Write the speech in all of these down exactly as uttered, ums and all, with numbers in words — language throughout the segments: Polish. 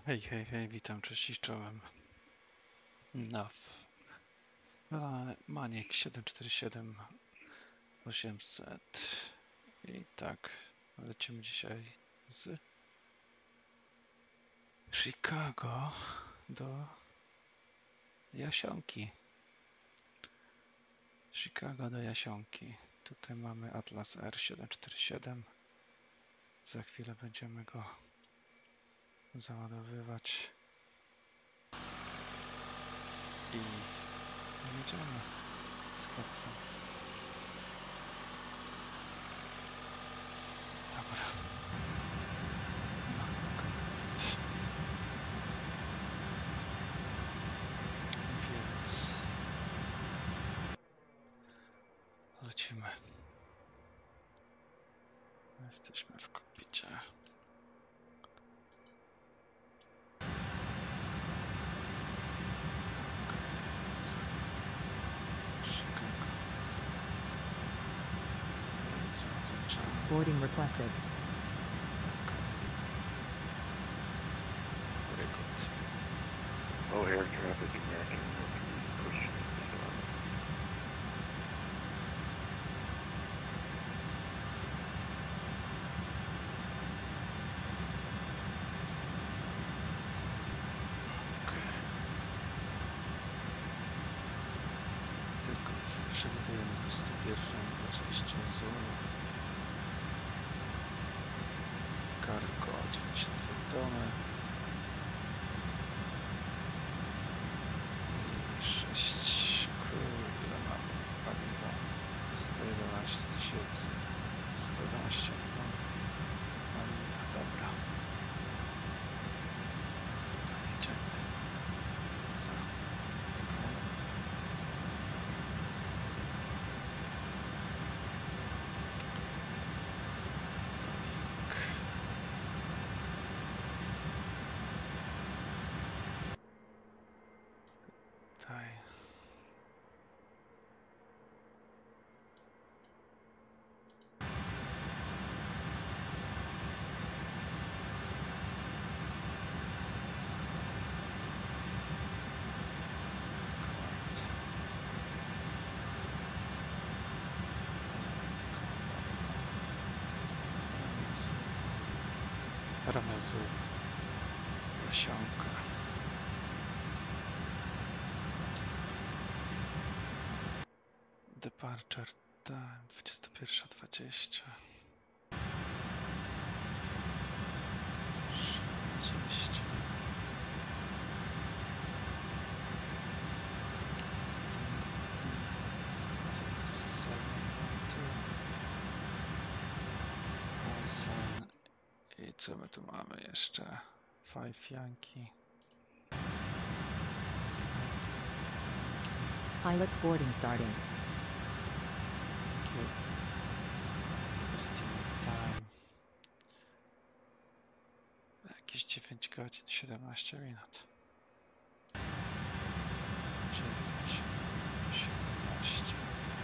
Hej, hej, hej, witam, cześć i czołem. Na w... na Maniek siedem cztery siedem osiemset. I tak, lecimy dzisiaj z Chicago do Jasionki. Chicago do Jasionki. Tutaj mamy Atlas R siedem cztery siedem. Za chwilę będziemy go załadowywać. I jedziemy z koksem. Dobra. Więc lecimy. Jesteśmy w kokpicie. Chicago. I co, zaczynamy. Boarding requested. Very good. Oh, air traffic American push. Okej. Tylko przewidujemy dwudziestą pierwszą dwadzieścia Zulu. Cargo dziewięćdziesiąt dwie tony. I sześć crew. Ile mamy paliwa? sto jedenaście tysięcy. sto jedenaście ton paliwa. Dobra. To jedziemy. Za. Okej. Tak. Tutaj. Ramezu. Jasionka. Departure time dwudziesta pierwsza dwadzieścia. sześćdziesiąt. I co my tu mamy jeszcze? Five Yankee. Pilots boarding starting. Estimate time. Jakieś dziewięć godzin, siedemnaście minut. dziewięć, siedemnaście.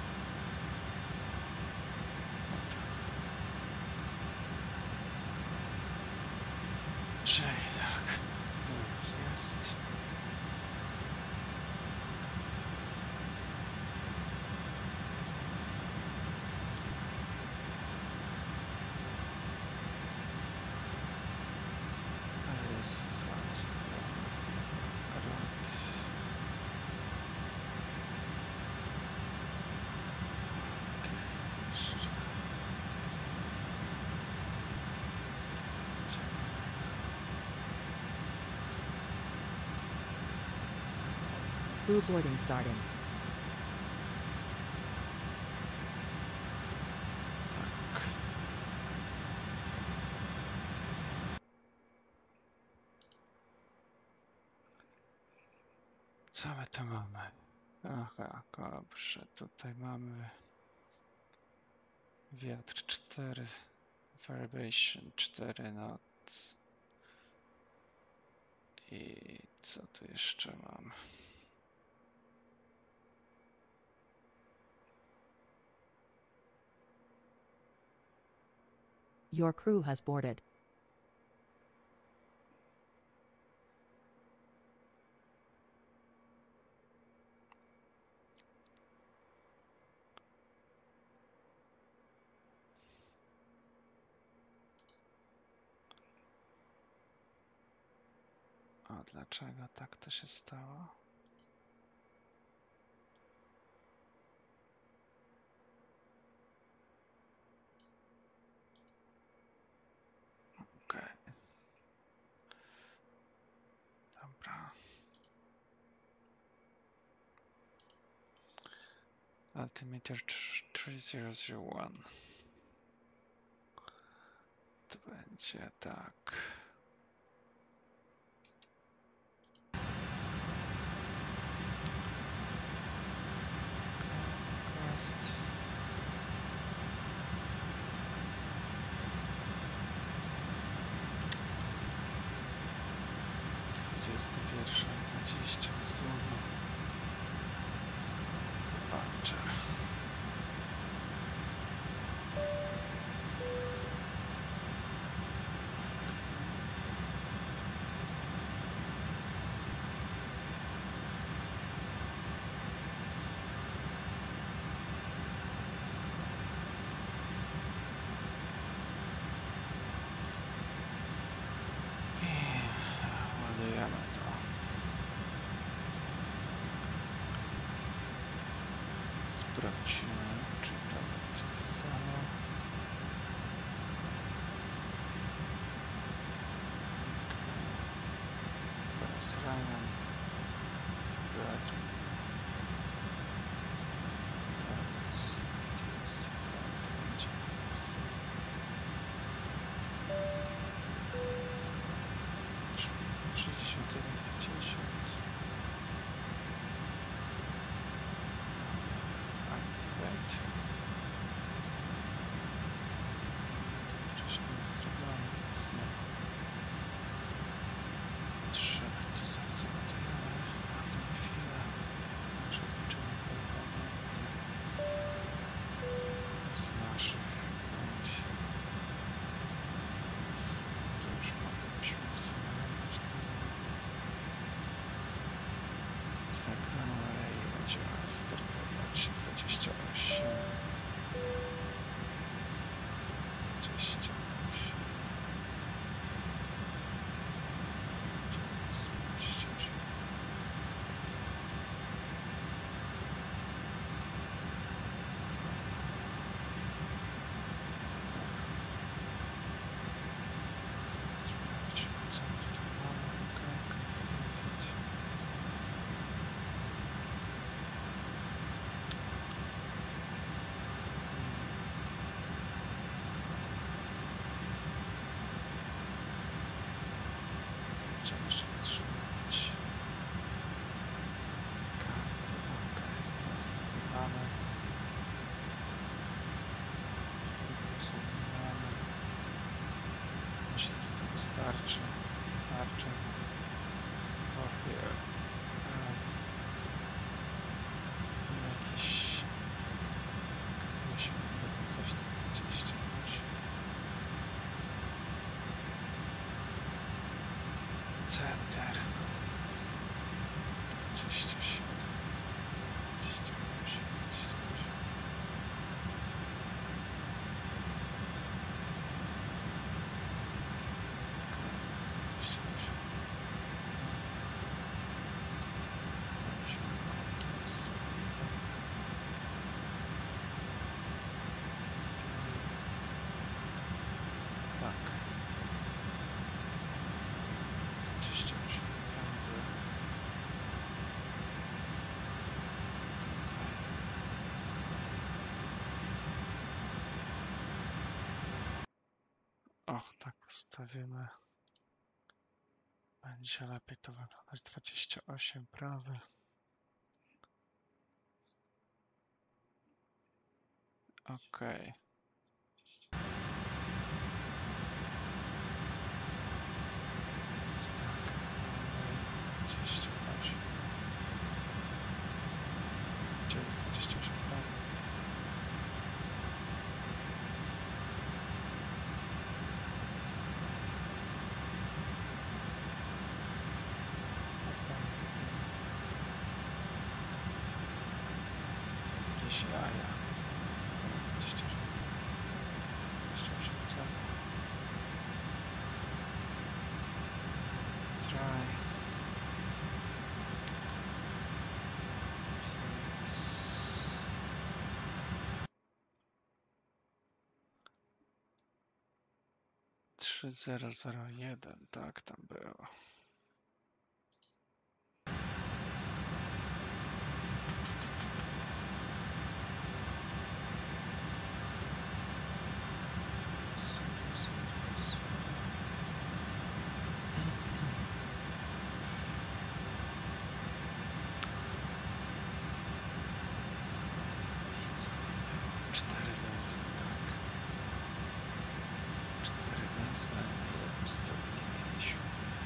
Czyli tak, już jest. A jest zainstalowane. Grunt. Okej, jeszcze. Crew boarding starting. Tak. Co my tu mamy? Aha, dobrze, tutaj mamy wiatr cztery, variation cztery knots. I co tu jeszcze mam? Your crew has boarded. A dlaczego tak to się stało? Okej. Dobra. Altimeter trzy zero zero jeden. To będzie tak. Quest. dwudziesta pierwsza dwadzieścia Zulu. Departure. Ładujemy to. Sprawdźmy, czy to będzie to samo. Teraz Ryan. Brać. Teraz. Tak będzie. sześćdziesiąt jeden pięćdziesiąt. Activate. To wcześniej nie zrobiłem, więc nie. Trzy. To zaakceptujemy. A tę chwilę. Nasze liczymy performance z naszych pojęć. To już moglibyśmy zmieniać to. Instagram i będziemy startować dwadzieścia osiem. dwadzieścia osiem. dwadzieścia osiem. Sprawdźmy, co my tutaj mamy. Okej, powiedzieć. To będziemy jeszcze potrzebować karty. Okej, to są dodane. To są dodane. Myślę, że to wystarczy. Archer. Oh, here. Jakiś... Któryś coś tam dwadzieścia osiem. Center. dwadzieścia siedem. dwadzieścia osiem. dwadzieścia osiem. dwadzieścia osiem. Musimy komplet zrobić. Tak. dwadzieścia osiem jakby tutaj. Och, tak ustawimy. Będzie lepiej to wyglądać. dwadzieścia osiem prawy. Okej. Więc tak. dwadzieścia osiem. Gdzie jest dwadzieścia osiem prawy? A tam jest dopiero jakieś jaja. dwadzieścia osiem. dwadzieścia osiem cent. Try. trzy zero zero jeden, tak tam było. I co tam było? Cztery węzły, tak. Cztery węzły na jednym stopniu mieliśmy.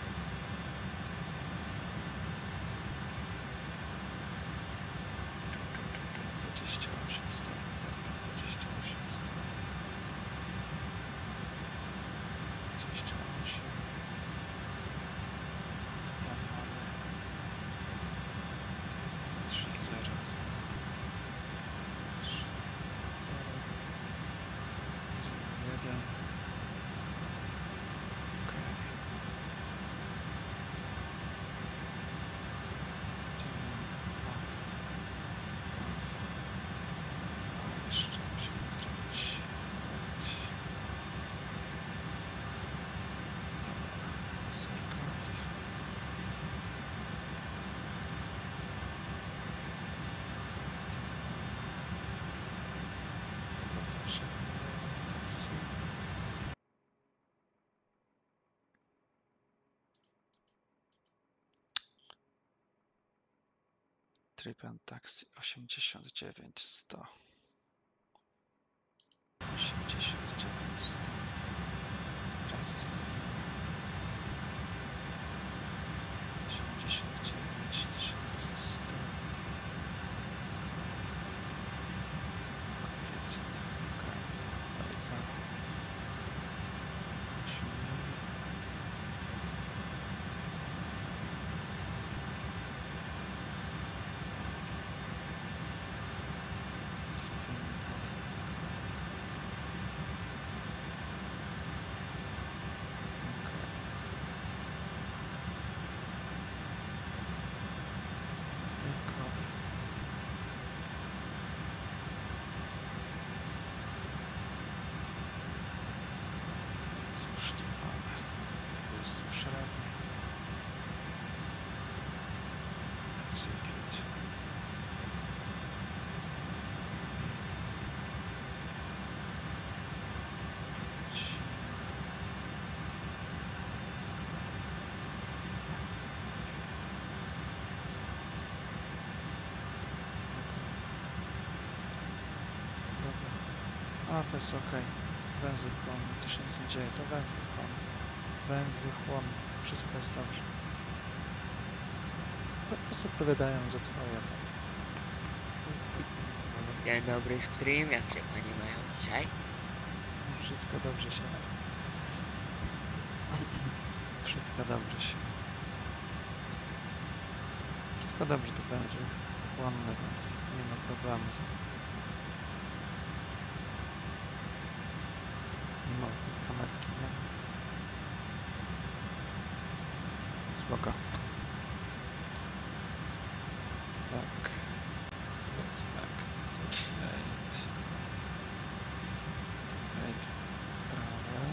dwadzieścia osiem stopni, dobra, dwadzieścia osiem stopni. dwadzieścia osiem. Tam mamy trzy zero zero. trzy zero jeden. Okej. Off. Off. A jeszcze musimy zrobić ładź. Dobra. Aircraft. Potem taxi. Trip and taxi osiemdziesiąt dziewięć sto. osiemdziesiąt dziewięć sto. Raz ustawimy. osiemdziesiąt dziewięć tysięcy sto. Complete. Okej. Bardzo. Musimy. Zrobimy od okej. Take off. Cóż tu mamy? To jest już ready. Execute. Dobra. A, to jest ok. Węzły chłonne, to się nic nie dzieje, to węzły chłonne. Węzły chłonne, wszystko jest dobrze. Po prostu odpowiadają za twoje tam. Dzień dobry stream, jak się panie mają dzisiaj? Wszystko dobrze się robi. Wszystko dobrze się. Wszystko dobrze, to węzły chłonne, więc nie ma problemu z tym. No, kamerki, nie? Spoko. Tak. Więc tak. Debate. Debate. Prawe.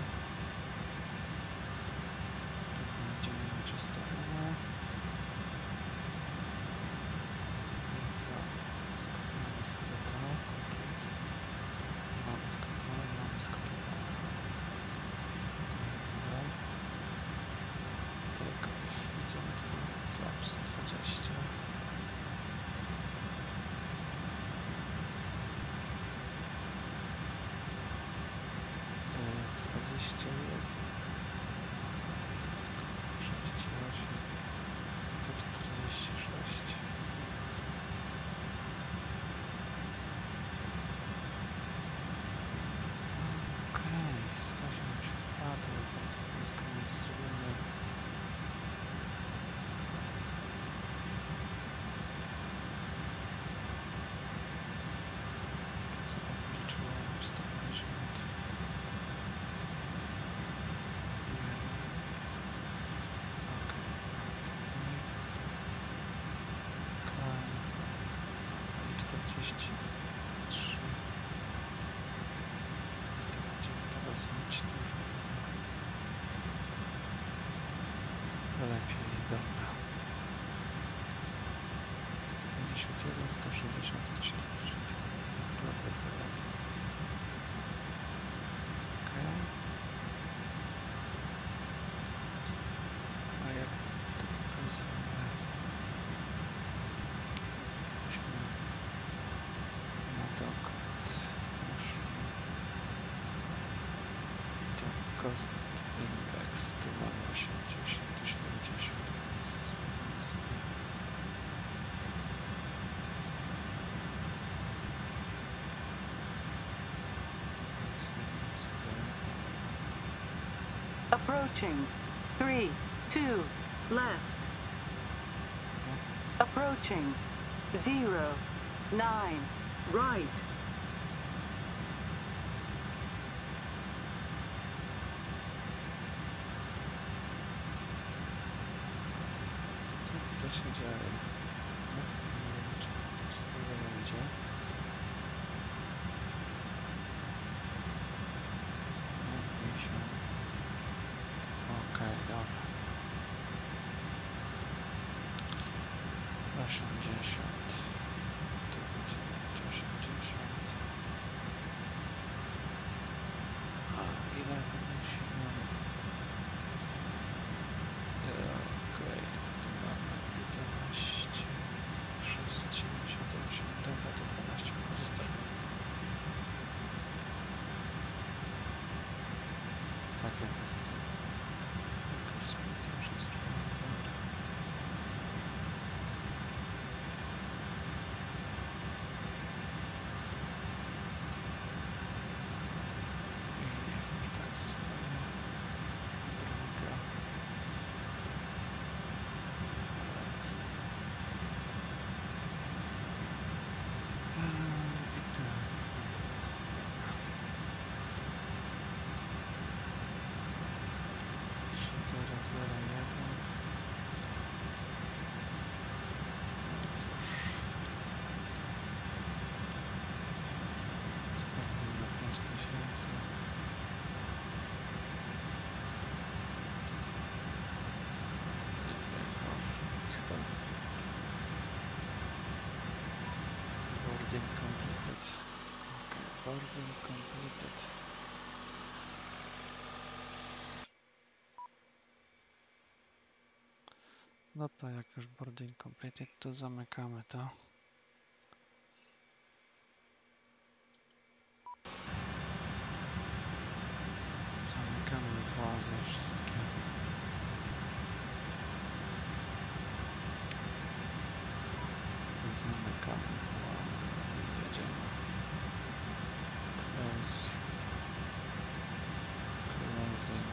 To będziemy mieć ustawione. I co? Skopiujemy sobie to. Complete. Mamy skopione, mamy skopione. Take off. I co my tu mamy? Flaps dwadzieścia. dwadzieścia jeden. sześćdziesiąt osiem. sto czterdzieści sześć. Okej, sto osiemdziesiąt dwa, to bardzo blisko nic zrobimy. Tak sobie policzyłem sto pięćdziesiąt. Okej, tutaj. Okej. I czterdzieści trzy. To będziemy teraz mieć dużo. Cost Index, tu mamy osiemdziesiąt, tu siedemdziesiąt, więc zmienimy sobie. Więc zmienimy sobie. Approaching. Three, two, left. Approaching. Zero, nine, right. Co to się dzieje? No, nie wiem, czy to coś z tego będzie. No, mniejsza. Okej, dobra. osiemdziesiąt. Tu będzie mieć osiemdziesiąt. A ile wynosimy? Okej, tu mamy jedenaście, sześć, siedem, siedem, osiem. Dobra, to dwanaście korzystamy. Tak jak jest tu. Tylko sobie to już jest dobra. I niech już tak zostanie. Druga. Raz. Eee, I tak. trzy zero zero jeden. No cóż. Ustawmy na pięć tysięcy. I take off. sto. Boarding completed. Okay, boarding completed. No to jak już boarding completed, to zamykamy to. Zamykamy włazy wszystkie. Zamykamy włazy i jedziemy. Close. Closing.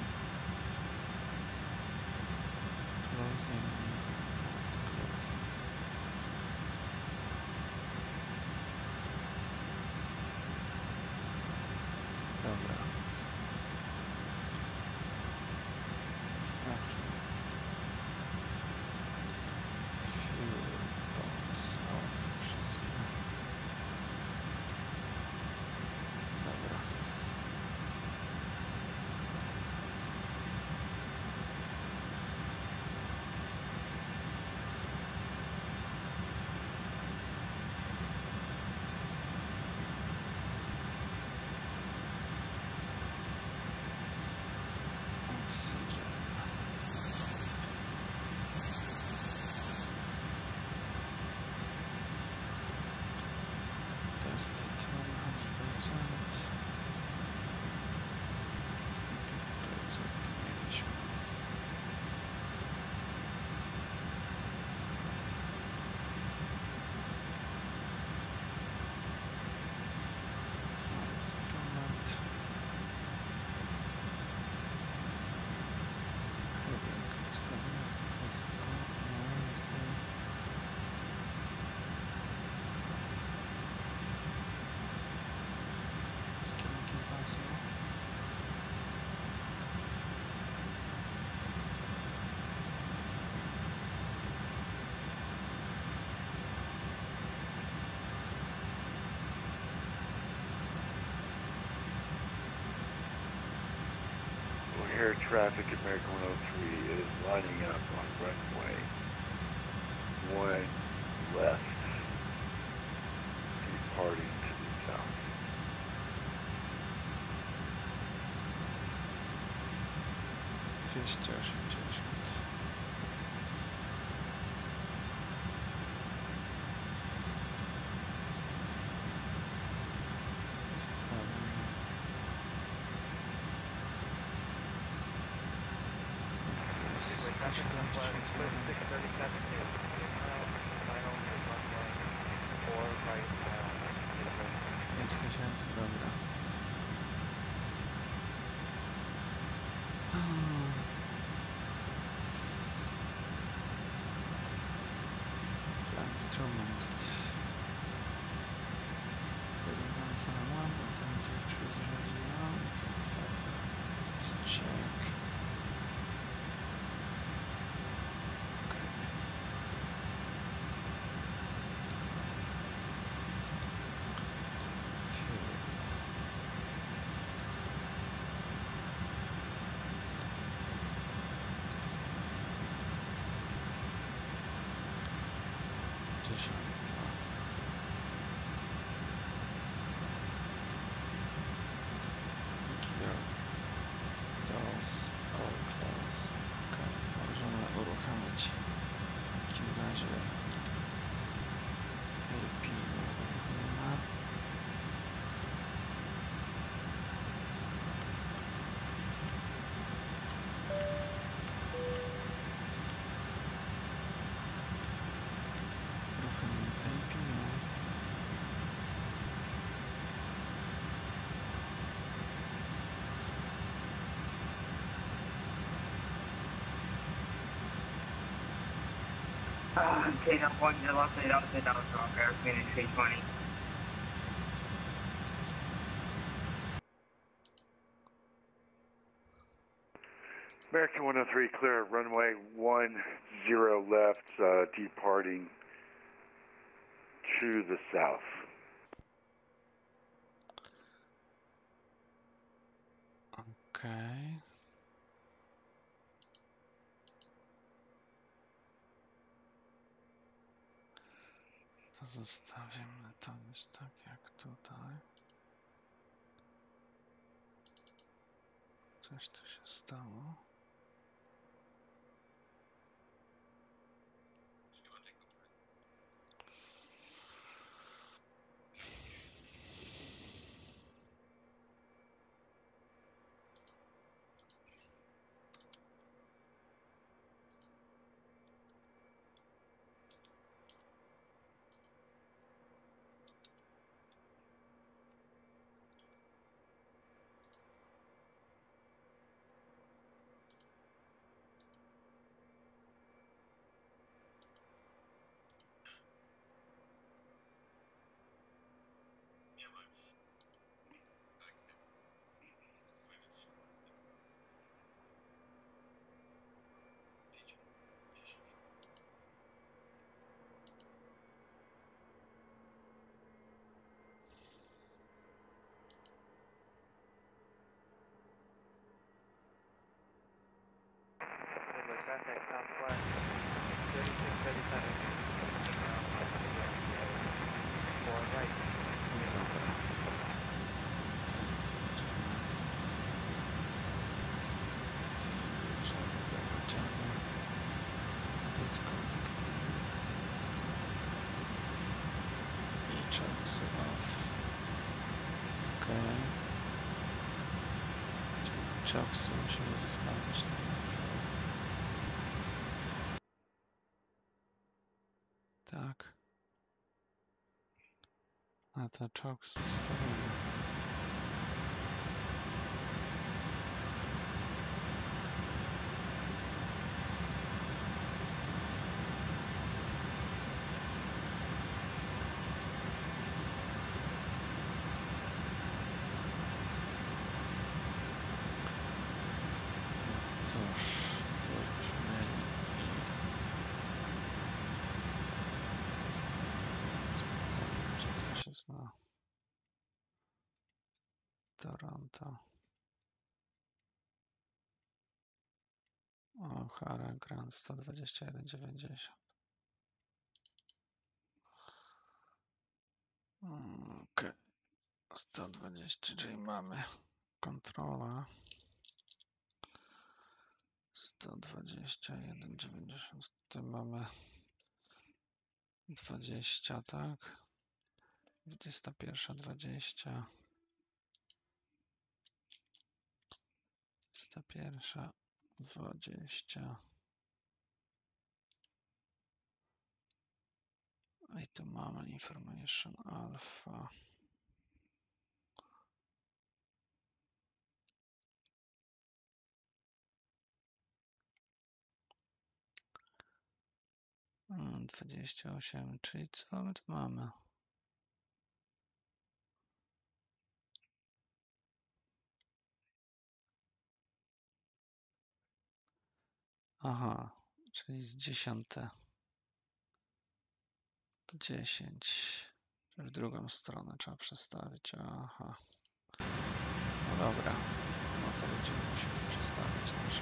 Closing. And closing. Dobra. Sprawdźmy. Fuel box off. Wszystkie. Dobra. Oxygen. Tested one hundred percent. Tutaj setki mieliśmy. Fly instrument. Heading ustawienia sobie zgodnie z z kierunkiem pasu. O'Hare traffic, American one oh three is lining up on runway one left, departing to the south. dwieście osiemdziesiąt. Ustawimy siedem tysięcy jeden. pięć tysięcy, dobra. Fly instrument. Putting on sun one, and then to choose zero, twenty-five. Let's check. Those all close. Okay, możemy uruchamiać w takim razie A P uruchamiamy. Uruchamiamy A P. Uh, Take up one, the left side upside down, stronger, Phoenix three twenty. American one oh three, clear runway one zero left, uh, departing to the south. Okay. To zostawimy, to jest tak jak tutaj. Coś tu się stało. Traffic southwest, thirty-six thirty-seven. Four right. Dobra. Bierzemy to, wyciągamy. Disconnect. I chunks off. Okay. Chunks musimy zostawić na zawsze. Tak. A te chunks zostawimy. Więc cóż, to już byśmy mieli i sprawdzamy, czy coś jest na Toronto. O'Hara Grand sto dwadzieścia jeden dziewięćdziesiąt. Ok, sto dwadzieścia, czyli mamy kontrola sto dwadzieścia jeden dziewięćdziesiąt. Tutaj mamy dwadzieścia, tak? dwudziesta pierwsza dwadzieścia. dwudziesta pierwsza dwadzieścia. I tu mamy information alpha. Mm, dwadzieścia osiem, czyli co my tu mamy? Aha, czyli z dziesiąte po dziesięć. W drugą stronę trzeba przestawić. Aha. No dobra. No to będziemy musieli przestawić nasze.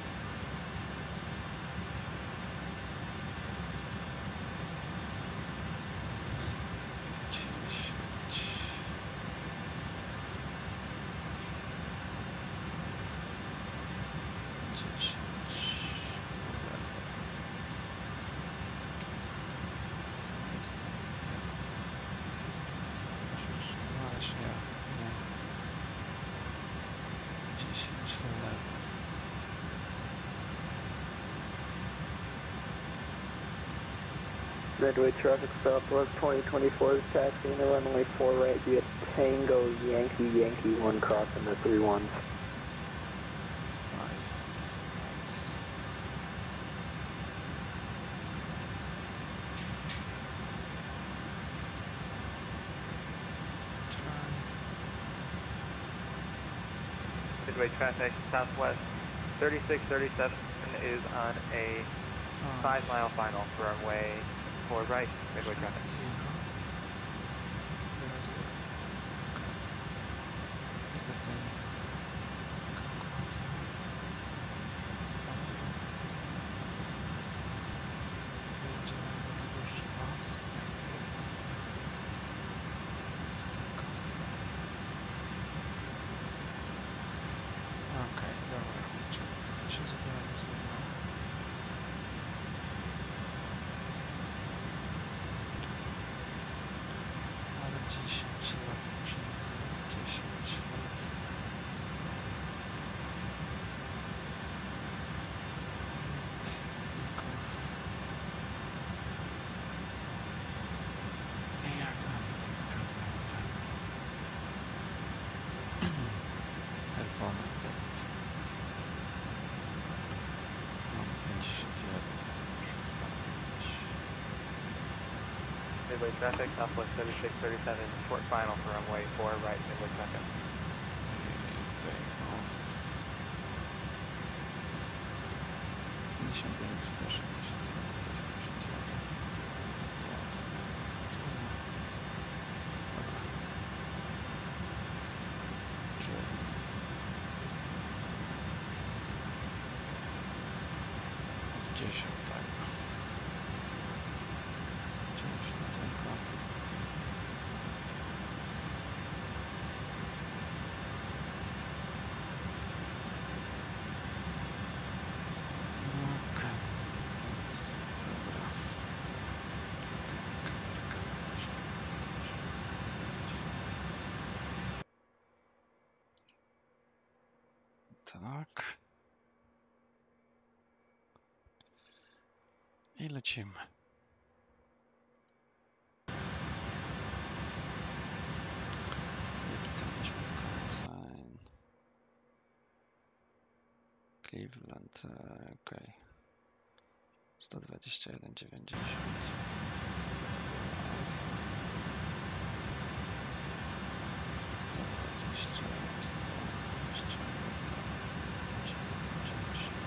dziesięć. dziesięć. Dobra. To jest to. Musisz, no właśnie, nie. dziesięć na lewo. Redway traffic southwest twenty twenty-four is taxiing the runway four right via Tango Yankee Yankee one crossing the three ones. Five. Try. Midway traffic southwest thirty-six thirty-seven is on a Five. five mile final for runway four right. Midway traffic. Zero. Zero, zero. Okay. Idę tym kalkulatorem. Wyjdziemy do tego jeszcze raz. Stack off. Okej, dobra. Czyli to się zupełnie zmieniło. Ale dziesięć left muszę mieć. dziesięć left. I jak nam to pokazało ten performance testów. Mam pięćdziesiąt jeden. Muszę wstawić. Midway traffic southwest thirty-six thirty-seven short final for runway four right. Midway traffic. I take off. sto pięćdziesiąt pięć, sto sześćdziesiąt jeden, sto siedemdziesiąt jeden. Dobra. Czyli z dziesiątego. Z dziesiątego. Okej, więc dobra. Kamerka muszę ustawić. Tak. I lecimy. Jaki tam mieliśmy call sign? Cleveland, e, okej. sto dwadzieścia jeden dziewięćdziesiąt. sto dwadzieścia jeden, sto dwadzieścia jeden dziewięćdziesiąt.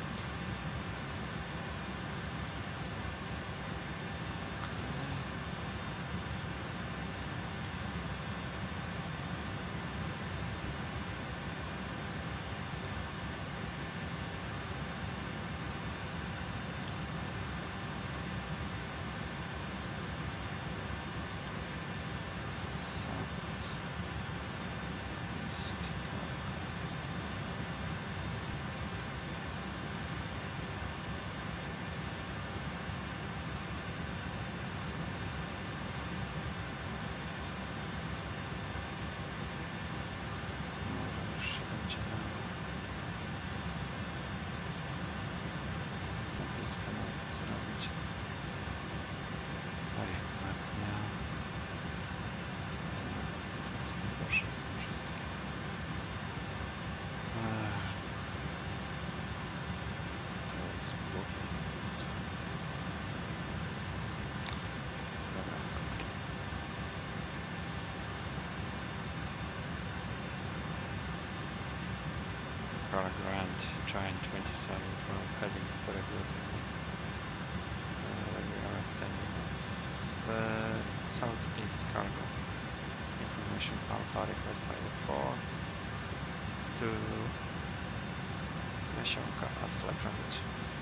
cargo and Giant twenty-seven twelve heading very good. Uh, we are standing at uh, southeast cargo. Information Alpha request I F four to Nasionka as flight route.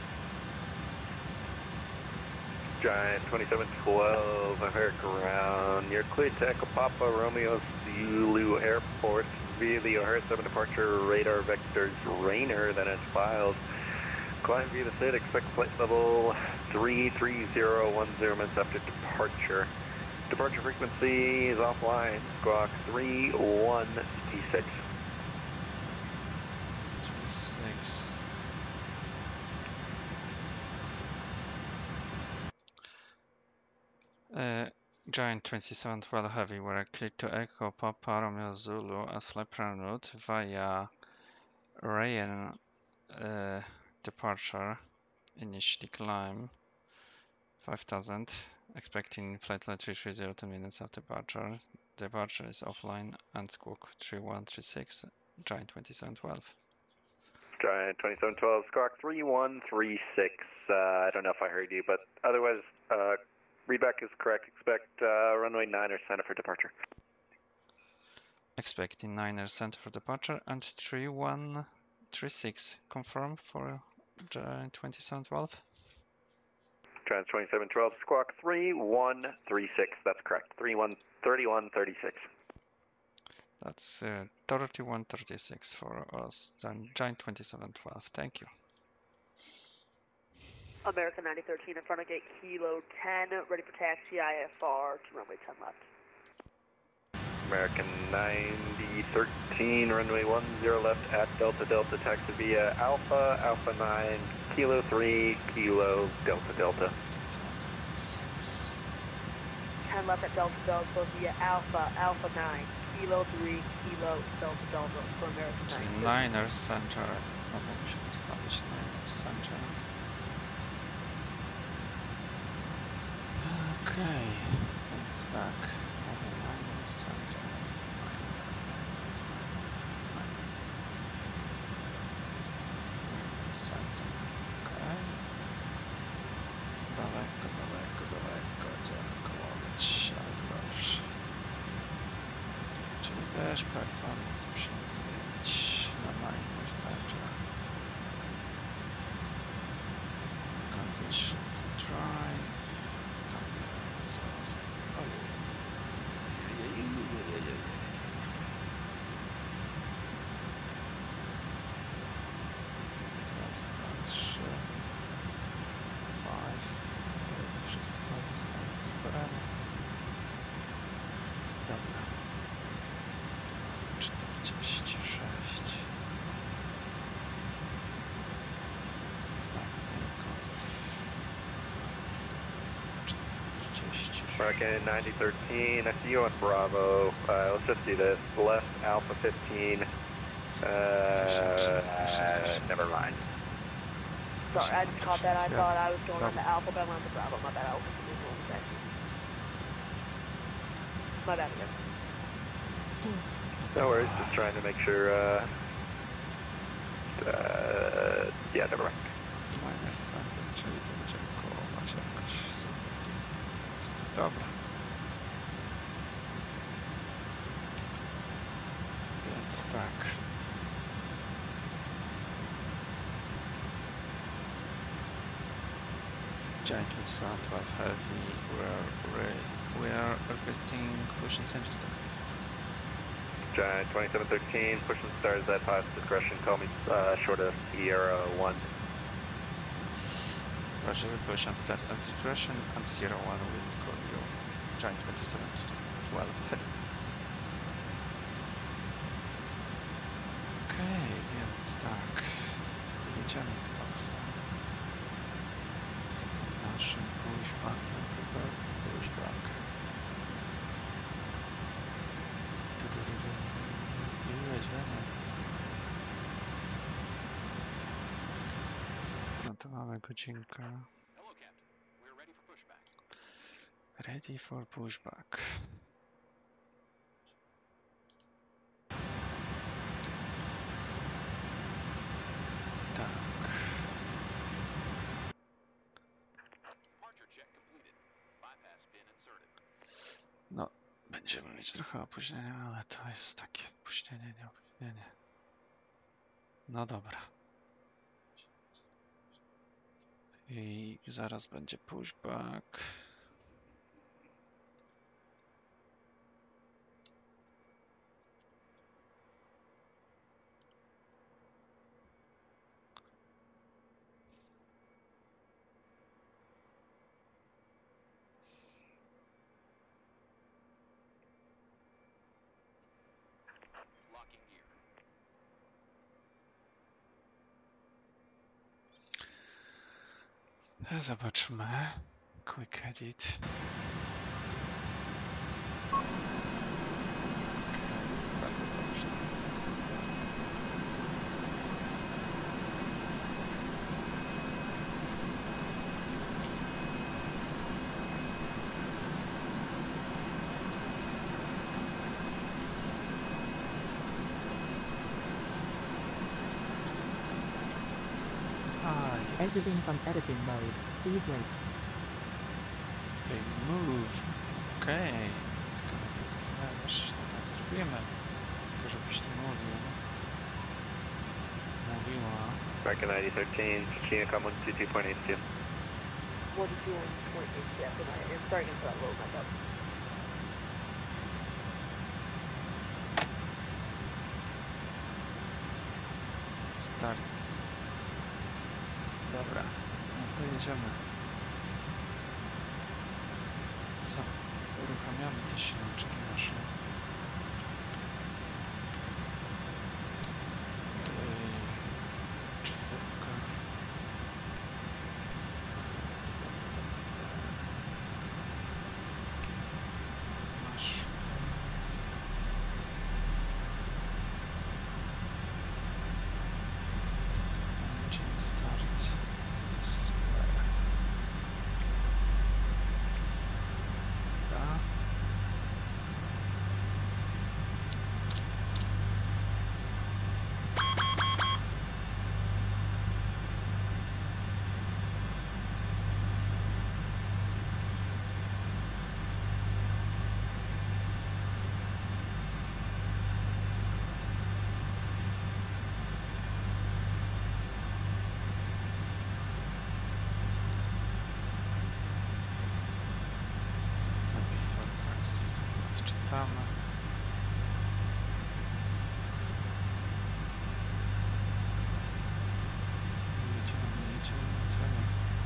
Giant twenty-seven twelve, America ground. You're clear to Echo Papa Romeo Zulu Airport via the O'Hare seven departure radar vectors Rainer, then it's filed. Climb via the state, expect flight level three three zero one zero minutes after departure. Departure frequency is offline, squawk three one T six. twenty-six. Uh, Giant twenty-seven twelve Heavy, we're clear to Echo Papa Romeo Zulu as flight plan route via Rayen uh, departure. Initially climb five thousand, expecting flight level three three zero ten minutes after departure. Departure is offline and squawk three one three six, Giant twenty-seven twelve. Giant twenty-seven twelve, squawk three one three six. Uh, I don't know if I heard you, but otherwise, uh, readback is correct. Expect uh, runway niner center for departure. Expecting niner center for departure and three one three six. Confirm for Giant twenty-seven twelve. Giant twenty-seven twelve, squawk three one three six. That's correct. three one thirty-one thirty-six. That's uh, thirty-one thirty-six for us. Then Giant twenty-seven twelve. Thank you. American ninety thirteen in front of gate Kilo ten, ready for taxi I F R to runway ten left. American ninety thirteen, runway one zero left at Delta Delta, taxi via Alpha, Alpha nine, Kilo three, Kilo Delta Delta. thirty-six. ten left at Delta Delta via Alpha, Alpha nine, Kilo three, Kilo Delta Delta for American So ninety. Niner center. It's not option established Niner center. Okay. And stack. Over Niner center. Niner center. Okay. Daleko, daleko, daleko. Dziękować. Dobrze. Czyli też performance musimy zmienić na Niner Center. Conditions drive. Tam zaraz. Ojej. Raz, dwa, trzy. Five. Wszystko zostało z terenu. Dobra. czterdzieści sześć. Start takeoff. czterdzieści sześć. American ninety thirteen, I see you on Bravo. Uh, let's just do this. Left Alpha fifteen. Uh, never mind. Sorry, I just caught that. I Yeah. thought I was going on Dobra. to Alpha, but I went to Bravo. My bad. I was confused one second. My bad again. No worries, just trying to make sure, uh, uh, yeah, never mind. Niner Center, czyli to będzie kołować jakoś super. Dobra. Więc tak. Giant twenty-seven twelve Heavy, we are, re- we are requesting push and center start. Giant twenty-seven thirteen, push and stars at pilot's discretion. Call me uh, short of Sierra one. Roger, push and start as discretion and Sierra one will call you. Giant twenty-seven twelve Heavy. Okej, więc tak. Jedziemy z pasem. Z tym naszym pushbackiem, prepare for pushback. Du-du-du-du. I jedziemy. No to mamy godzinkę. Ready for pushback. Będziemy mieć trochę opóźnienia, ale to jest takie opóźnienie, nie opóźnienie. No dobra. I zaraz będzie pushback. Zobaczmy. Quick edit. Bardzo dobrze. Ah, yes. Exiting from editing mode. Please wait. They move. Okej. Okay. Skoro ty chcesz, to tak zrobimy. Tylko żebyś nie mówił. Mówiła. American ninety thirteen, China come one two two point eight two. one two one point eight two after my, it's starting to load back up. Start. Dobra, no to jedziemy. Co? Uruchamiamy te silniczki nasze. Yy, czwórka. Masz. Engine start. Super. Dobra. To before taxi sobie odczytamy. Jedziemy, jedziemy, jedziemy.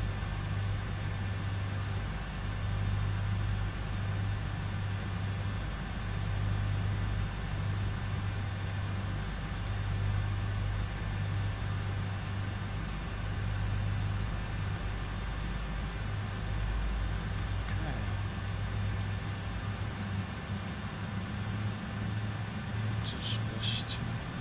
Okej. Czyżbyście...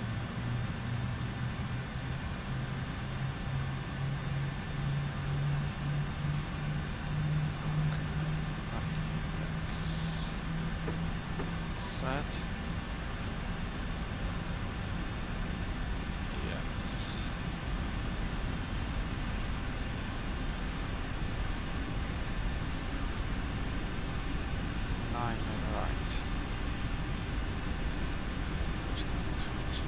Okej. S- Set. Yes. Nine right. Coś tam odchodzi.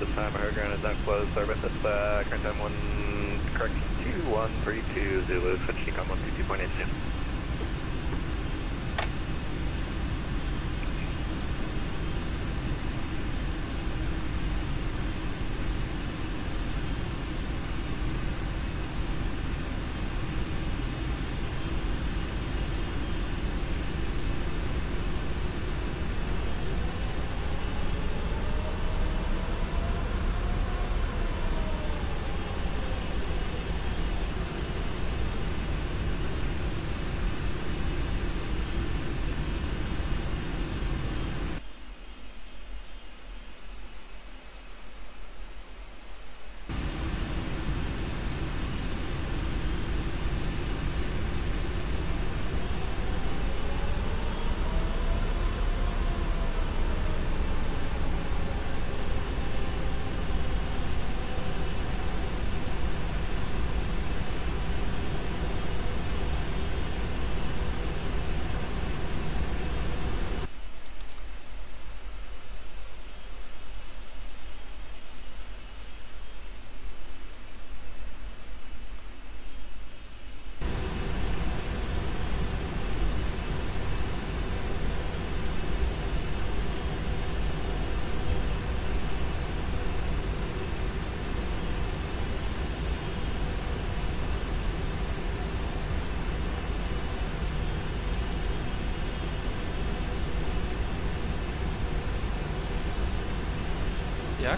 this time. Her ground is not closed. Sorry about this. Uh, current time one, correct, two one three two Zulu. Switch to com one two two point eight two. Jak?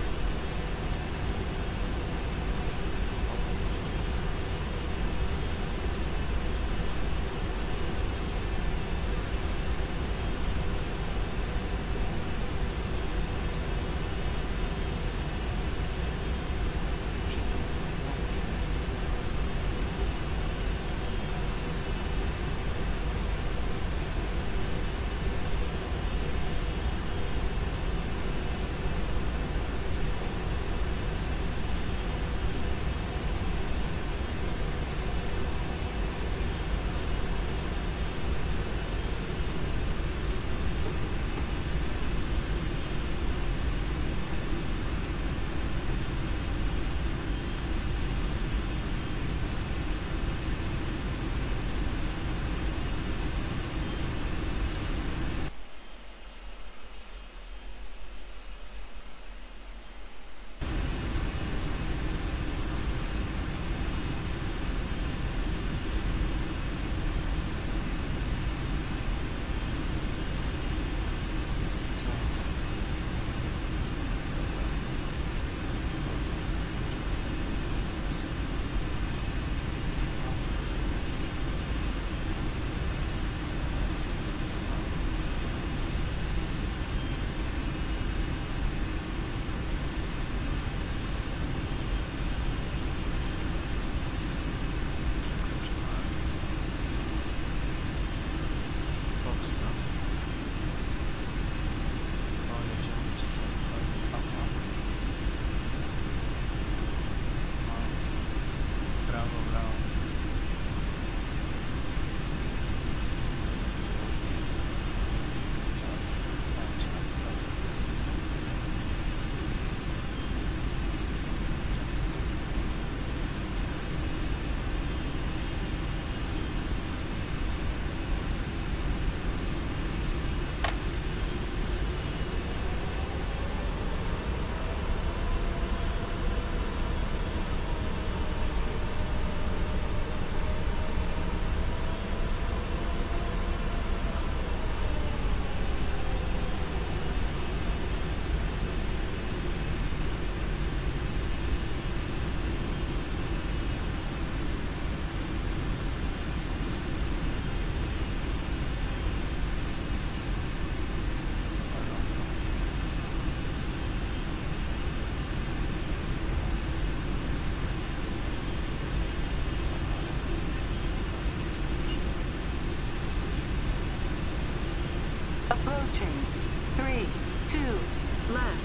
Approaching. Three, two, left.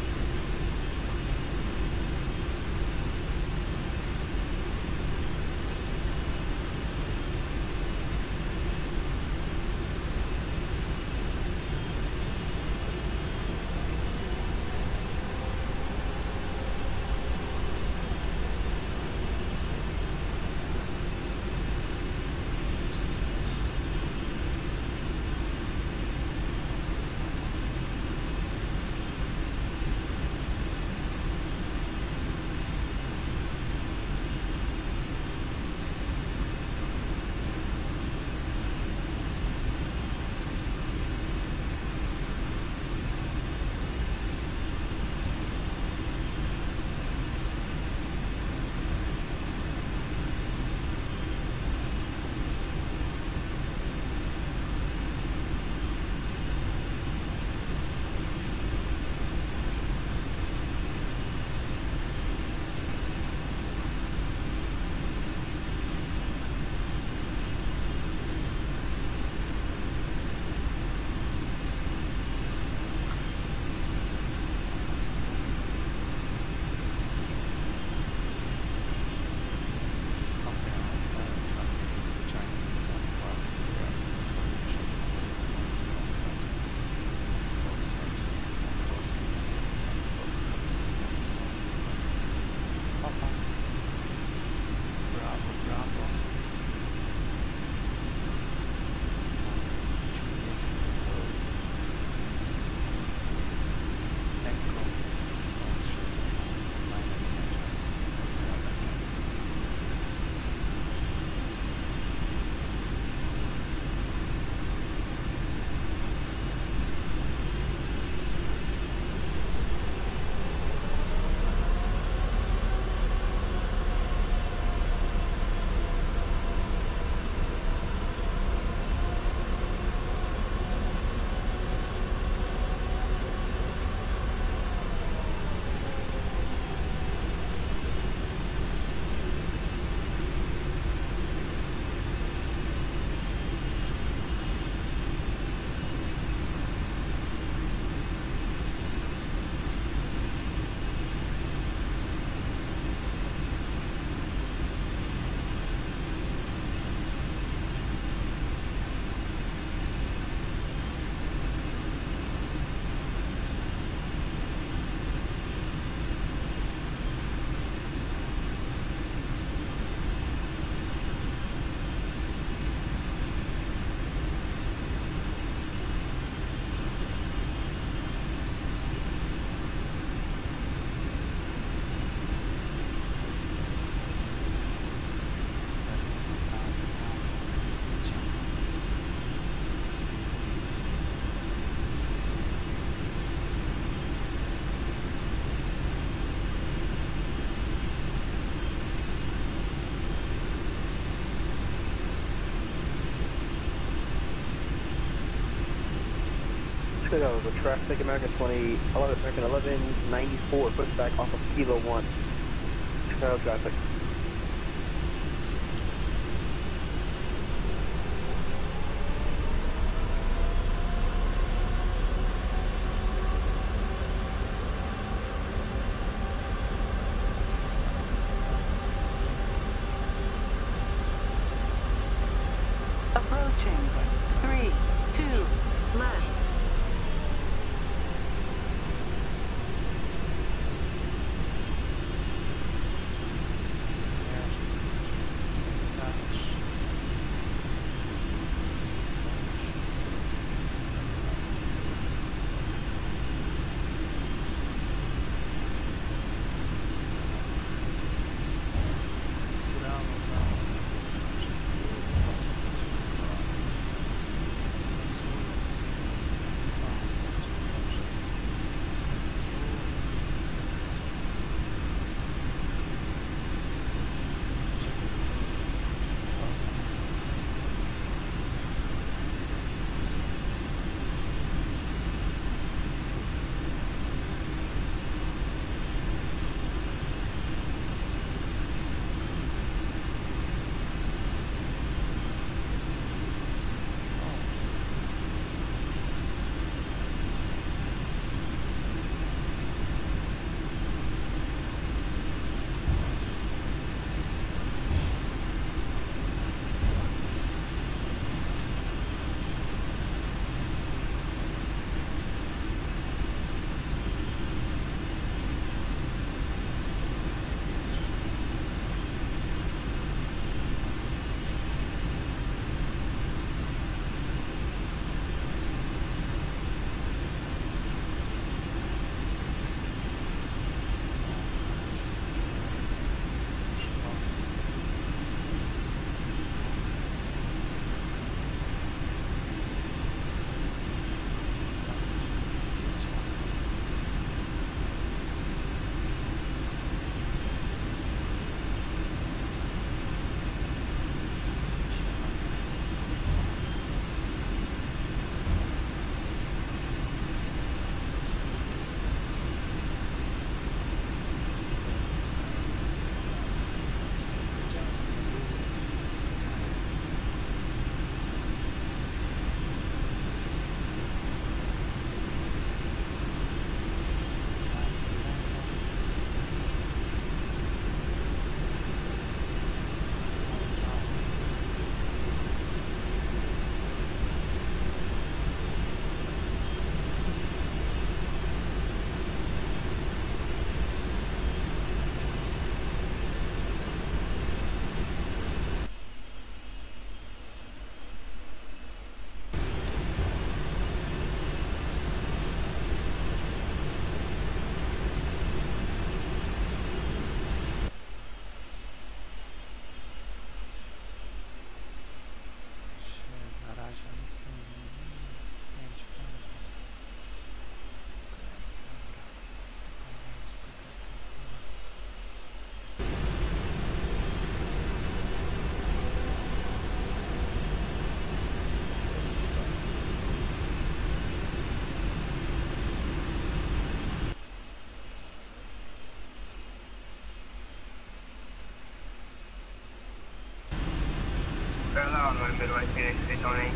Good, that was a traffic American twenty, eleven, American eleven ninety-four, push back off of Kilo one. Chicago traffic. Approaching. Three, two, left. on Midway Phoenix three twenty.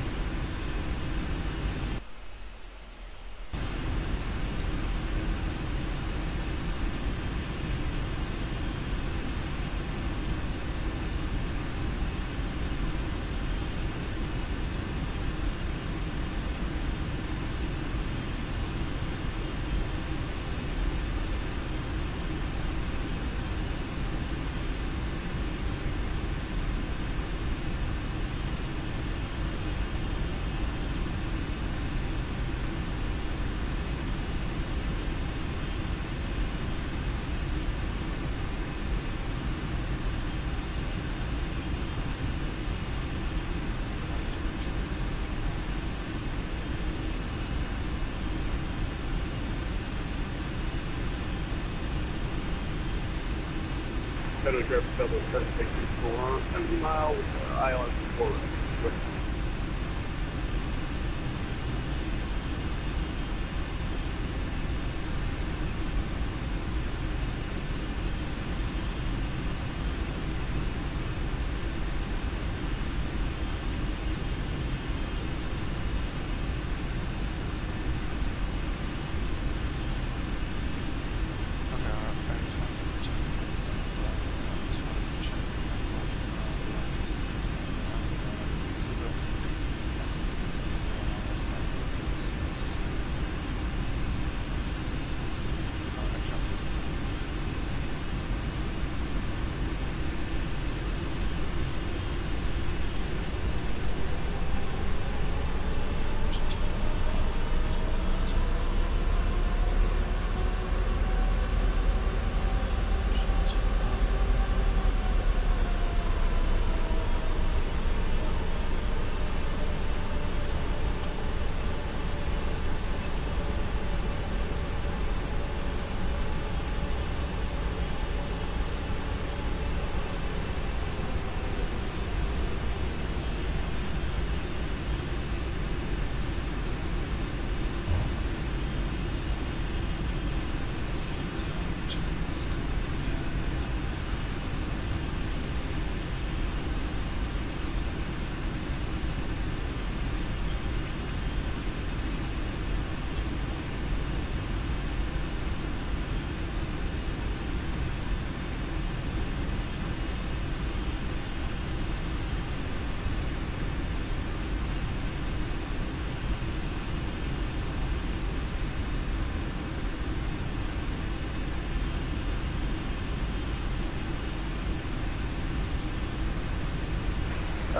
Federal Traffic Double seven six four, seventy miles, uh, Island four.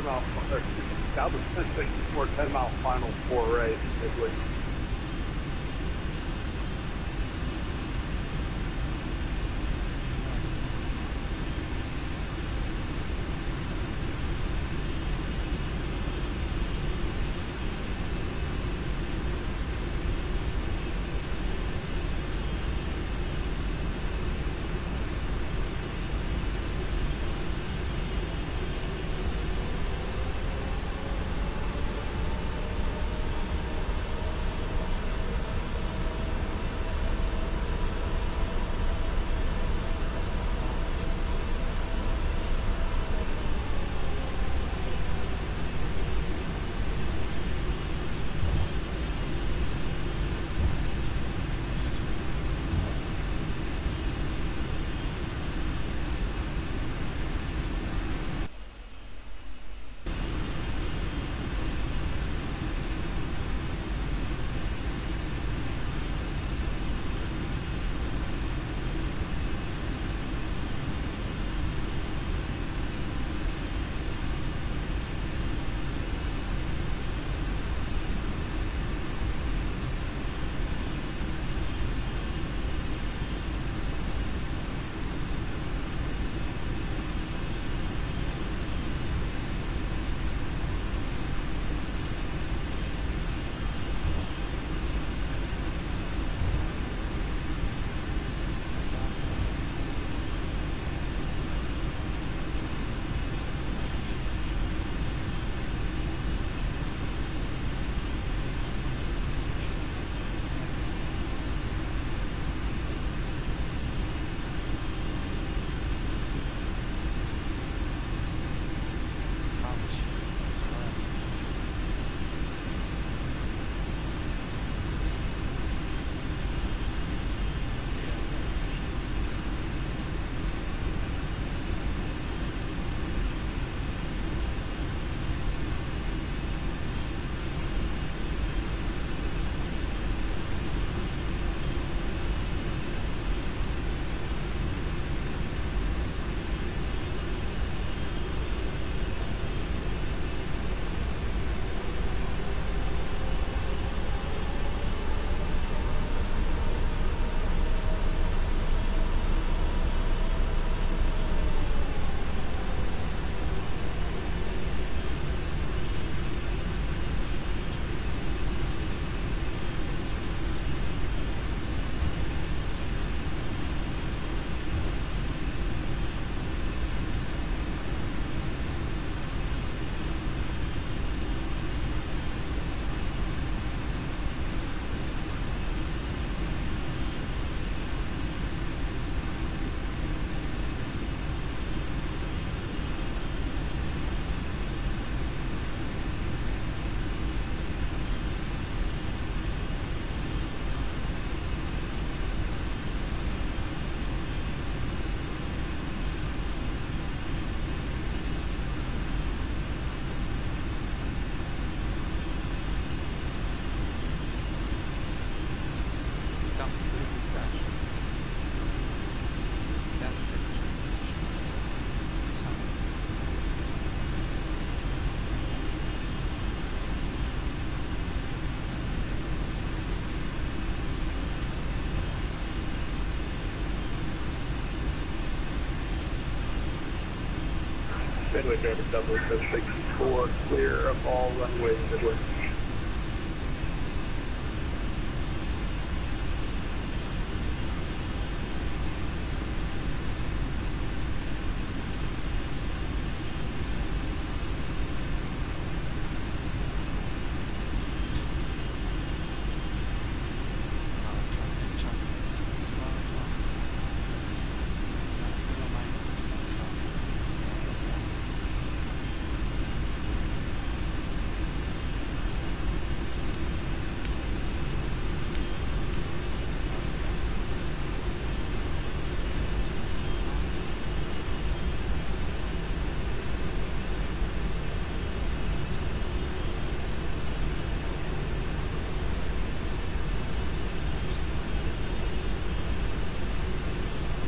ten mile, or excuse me, Dallas ten sixty-four, ten mile final four right, Midway. Midway traffic, Douglas ten sixty-four, clear of all runways, Midway.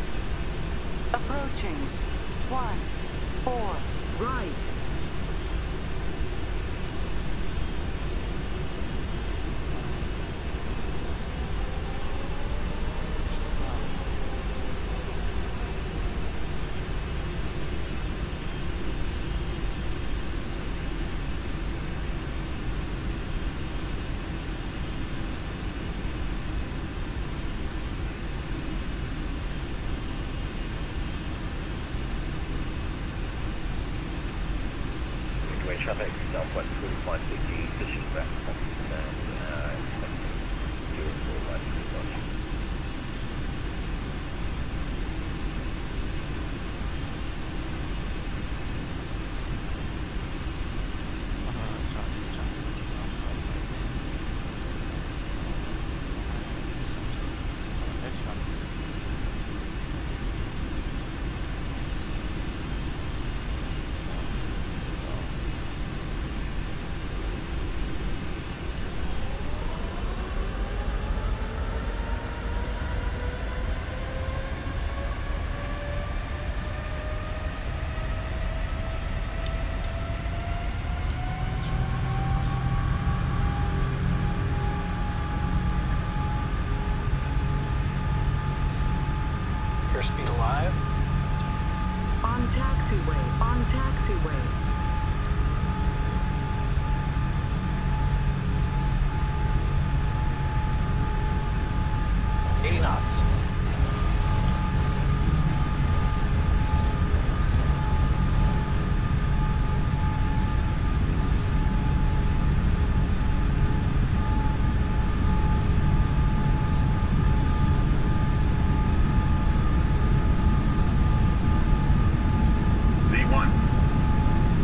Approaching. One, four, right. Northwest forty-five fifty, fishing back and uh, expecting zero four right approach. Airspeed alive. On taxiway. On taxiway. eighty knots. V one.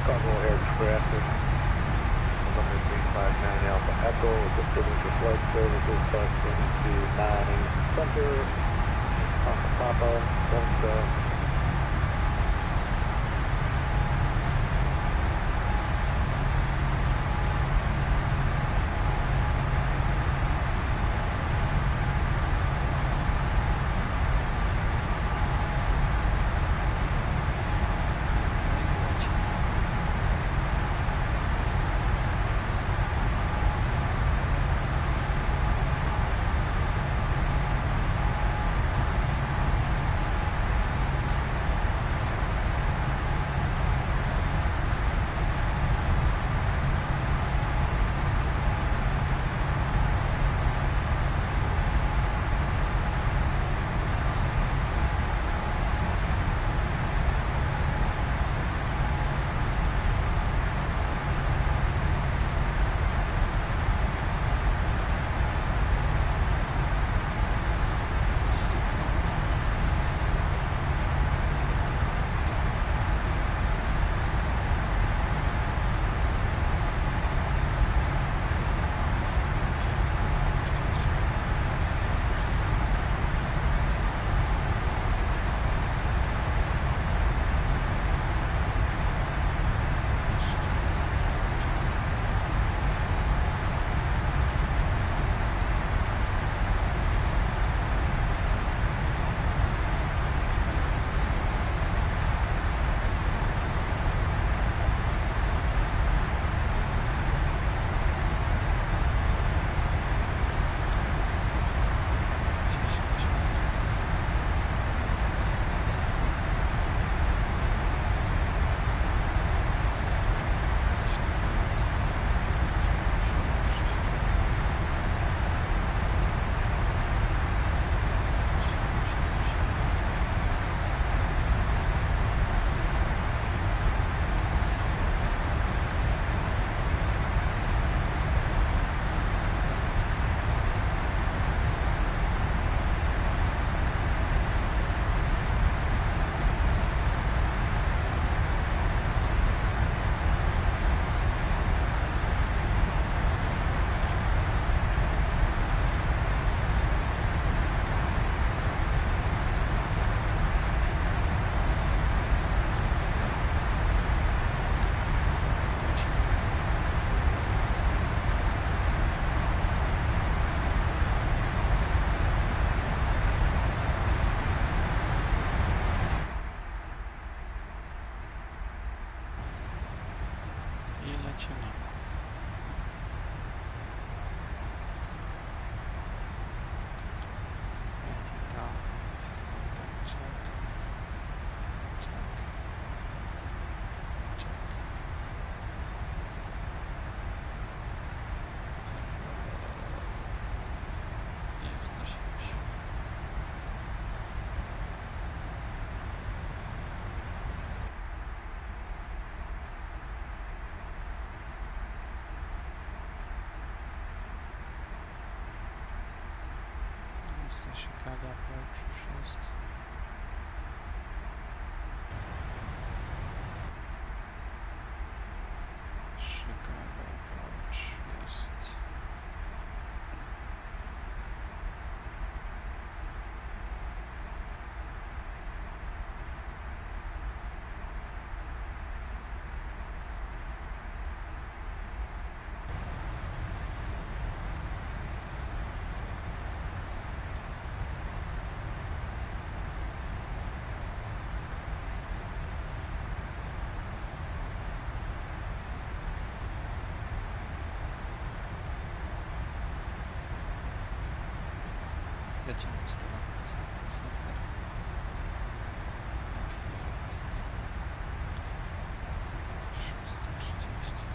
Chicago Air traffic, November three five nine Alpha Echo, distributing for flight services, testing to nine center, Alpha Papa, Delta. Chicago approach już jest. Chicago approach jest. Lecimy z Toronto Center. Center. Za chwilę. szósta trzydzieści.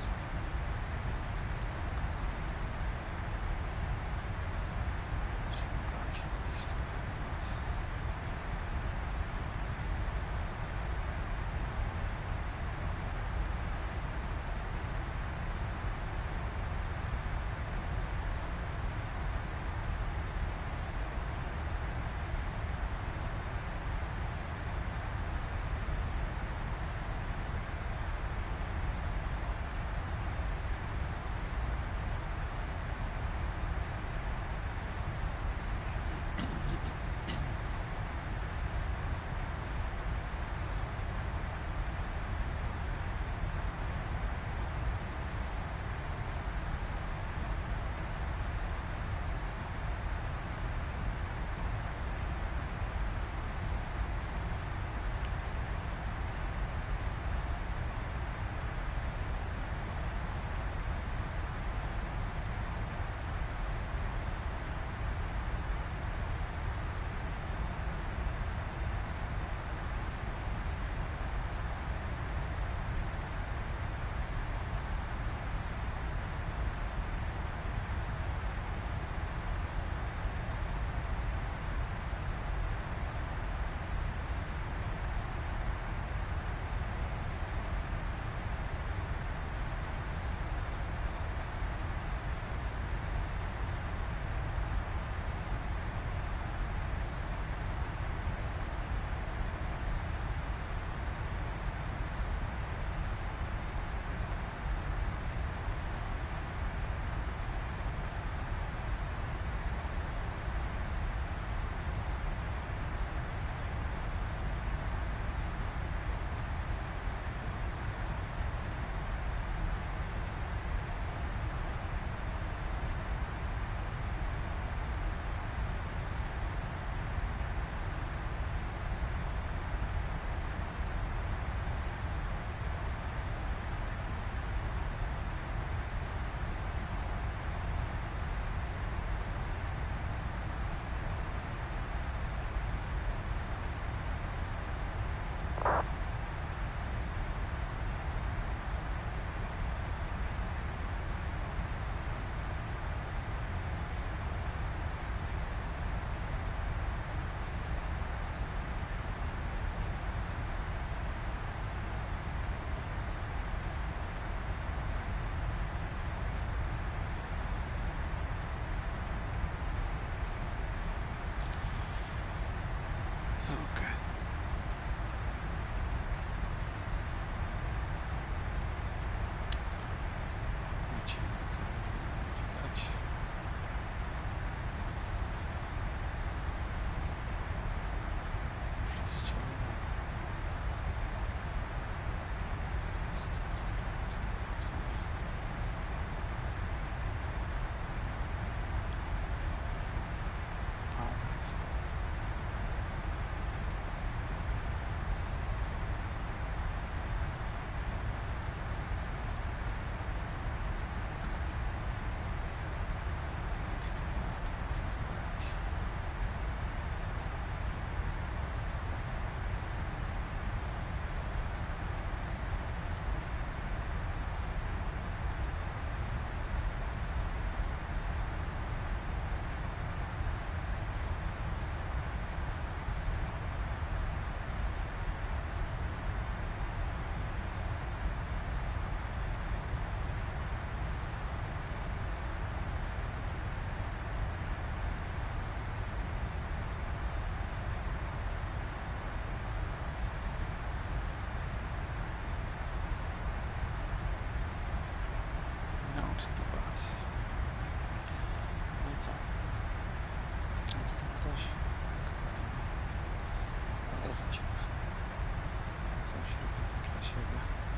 Zobaczymy. Coś robię dla siebie.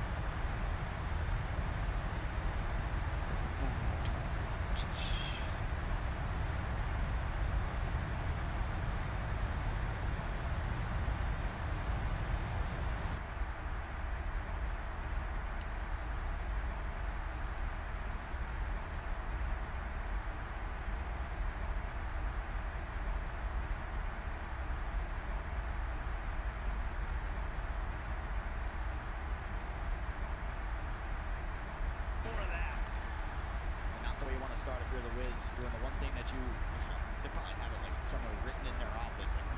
To wygląda, trzeba zobaczyć. Start if you're the Wiz doing the one thing that you, you know, they probably have it like somewhere written in their office. Like,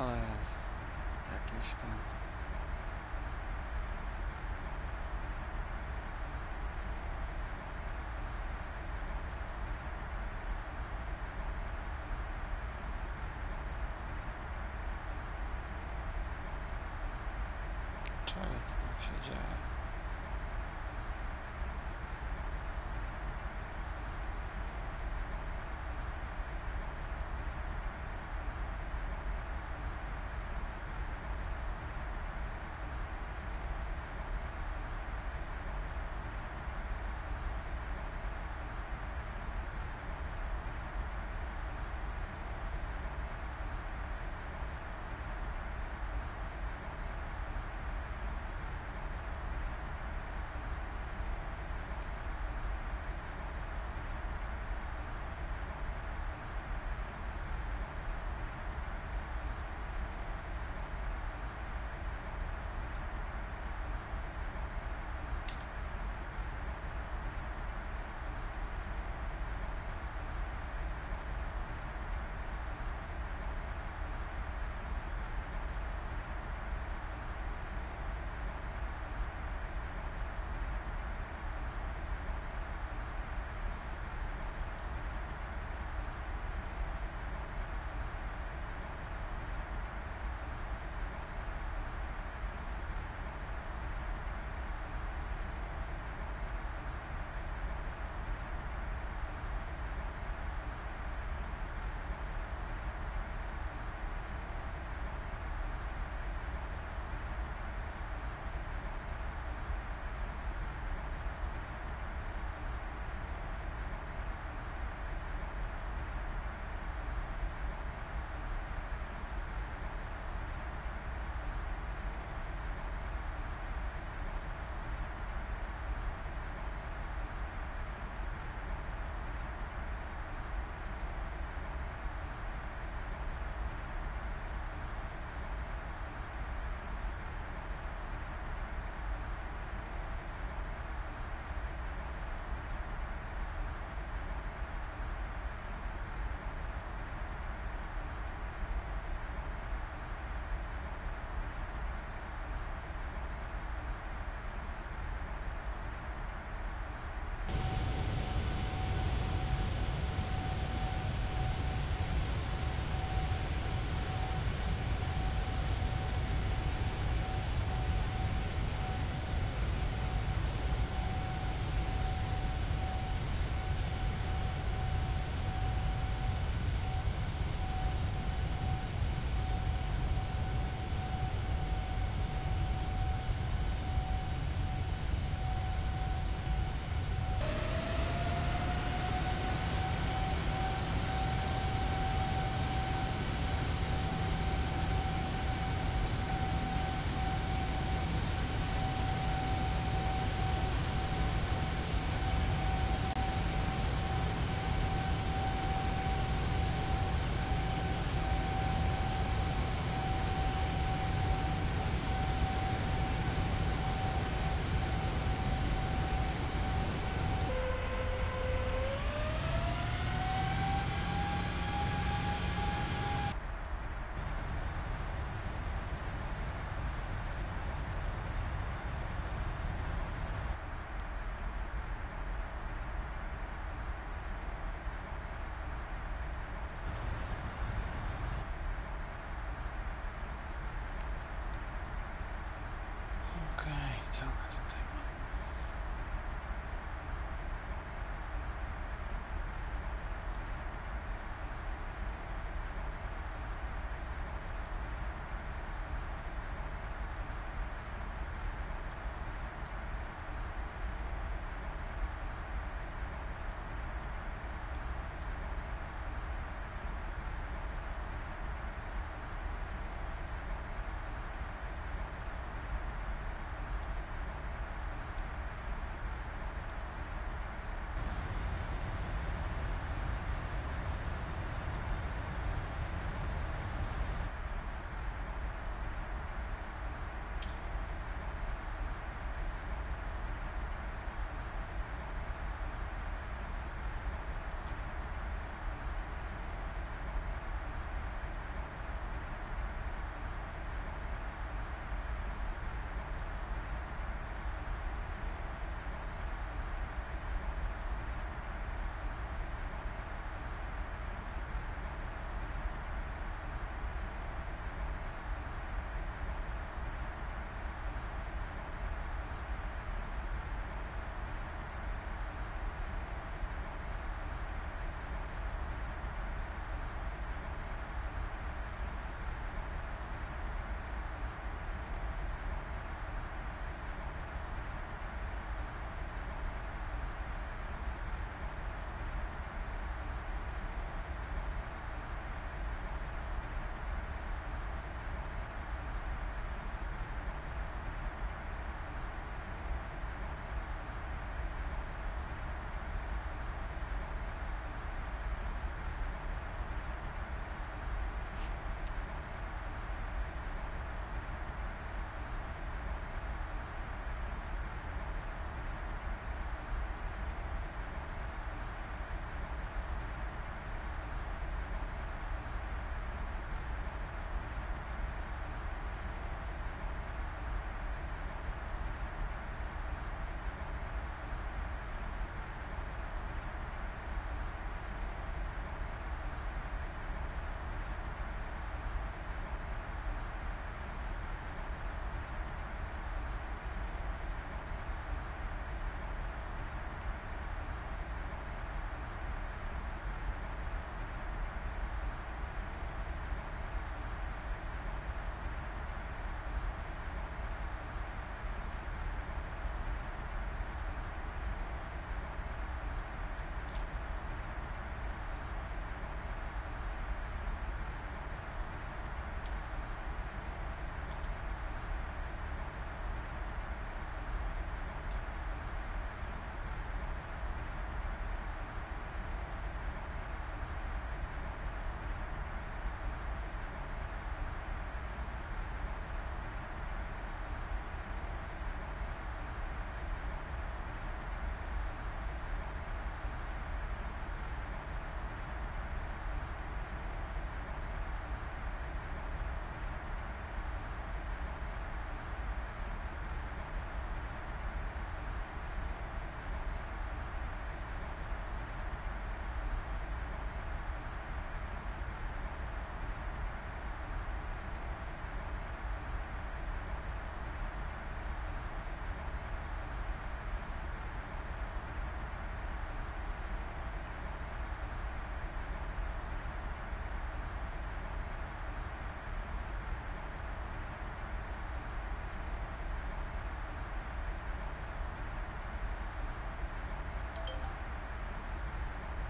ale jest jakiś ten... Czego to tak się dzieje?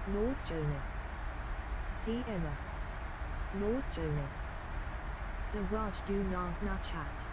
Lord Jonas. C. Emma. Lord Jonas. De Raj du Nas na chat.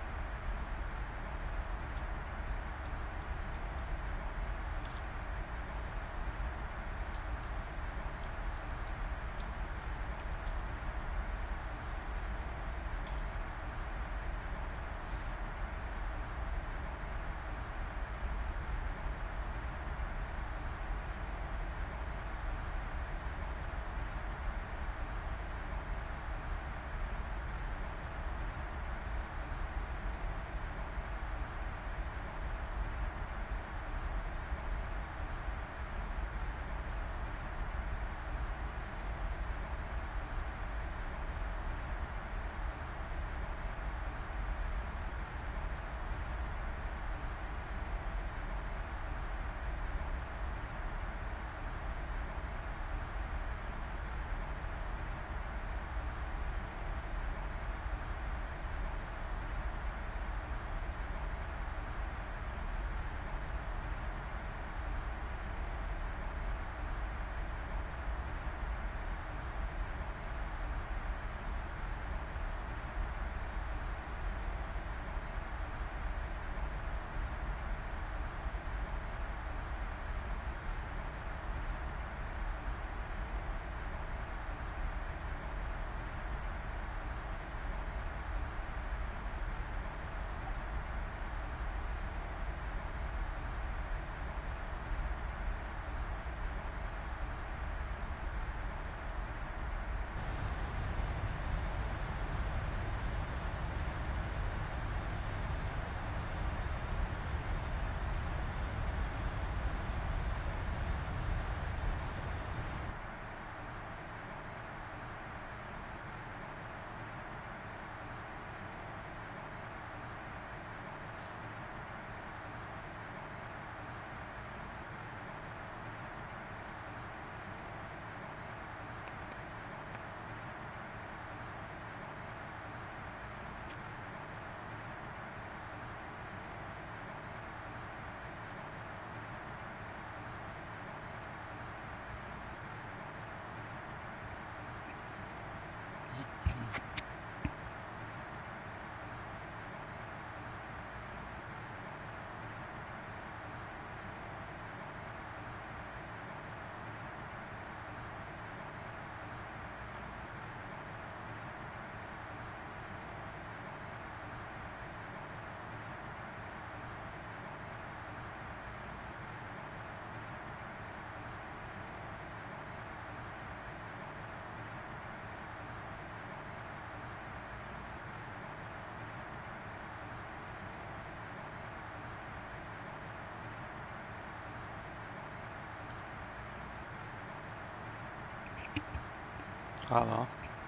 Halo?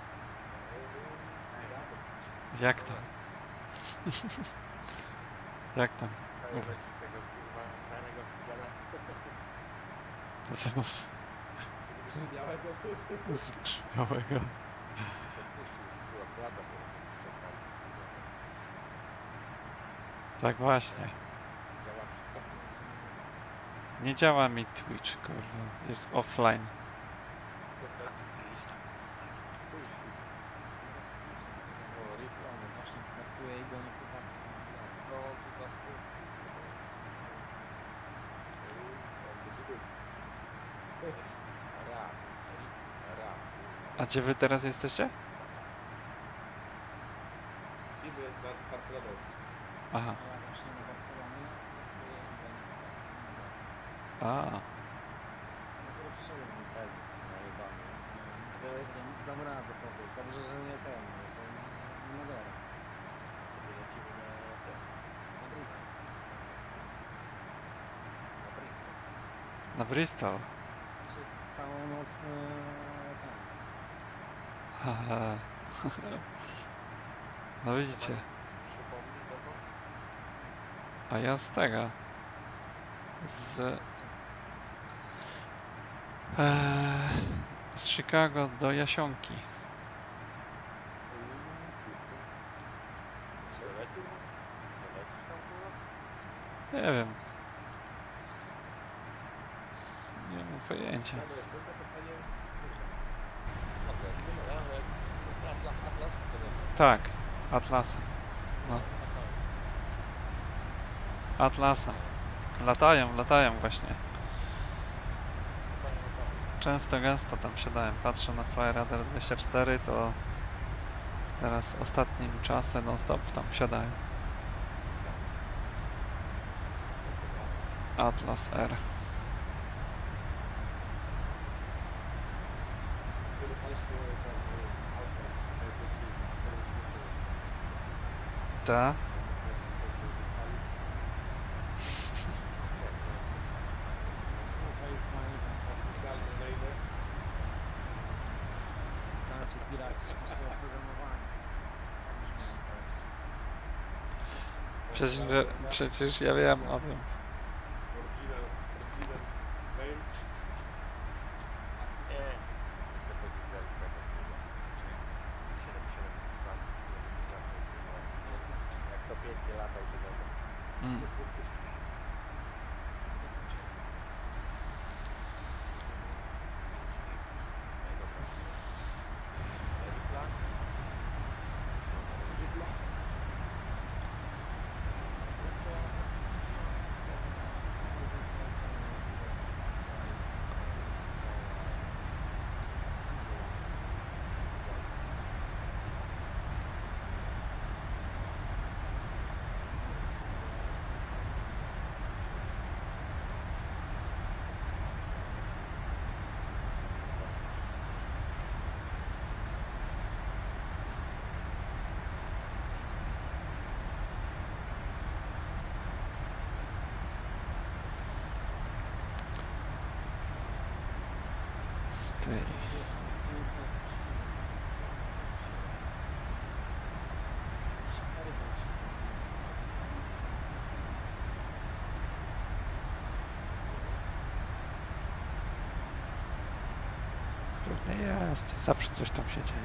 Jak tam? Jak tam? Mów. Dlaczego? Zgrzybiałego. Tak właśnie. Nie działa mi Twitch, kurwa. Jest offline. A gdzie wy teraz jesteście? Aha. A. Dam radę kogoś. Dobrze, że nie ten, że nie Madera. Na Bristol. Całonocny ten. Haha. No widzicie. A ja z tego. Z... Eee, z Chicago do Jasionki. Nie wiem. Nie mów. pojęcia. Tak, Atlasa. No. Atlasa. Latają, latają właśnie. Często, gęsto tam siadałem. Patrzę na Flyradar dwadzieścia cztery, to teraz ostatnim czasem non stop tam siadają. Atlas R. Ta? Znaczy piraci szkolskiego programowania. Przecież, przecież ja wiem o tym. Mm. Stay. Pewnie jest. Zawsze coś tam się dzieje.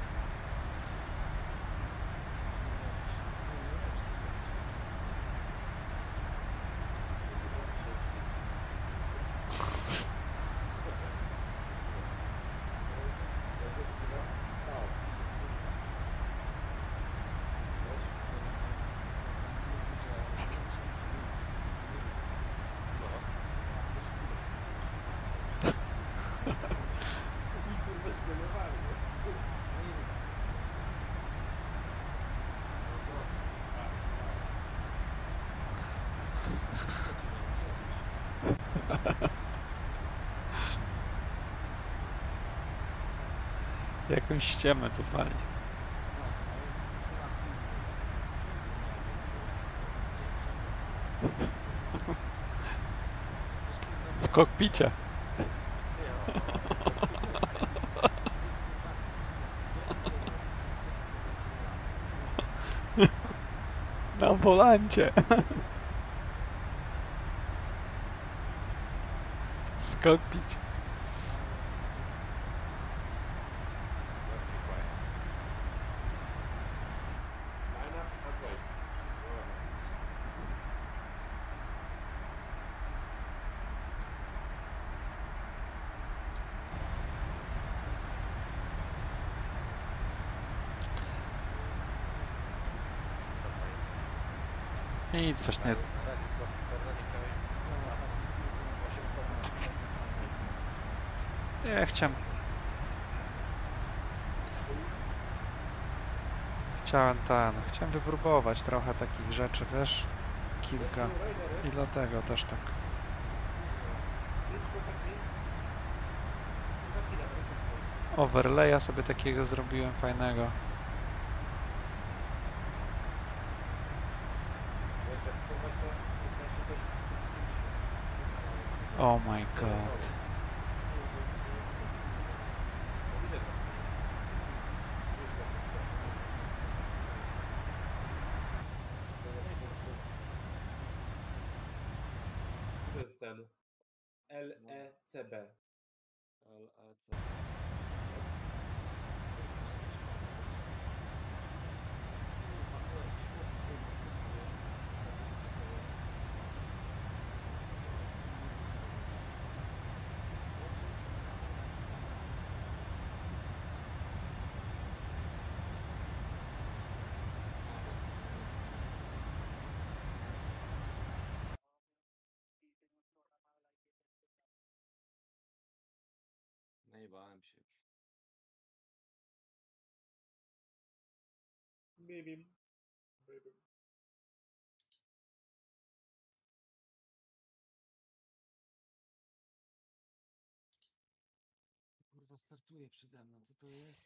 Jakąś ściemę tu wali. W kokpicie. Na wolancie. W kokpicie. Nic, właśnie. Nie, chciałem... Chciałem ten, chciałem wypróbować trochę takich rzeczy, wiesz? Kilka. I dlatego też tak. Overlaya sobie takiego zrobiłem fajnego. Oh my god. To jest ten L E C B. L E C B. Najebałem się już. Bibim. Bibim. Kurwa, startuje przede mną, co to jest?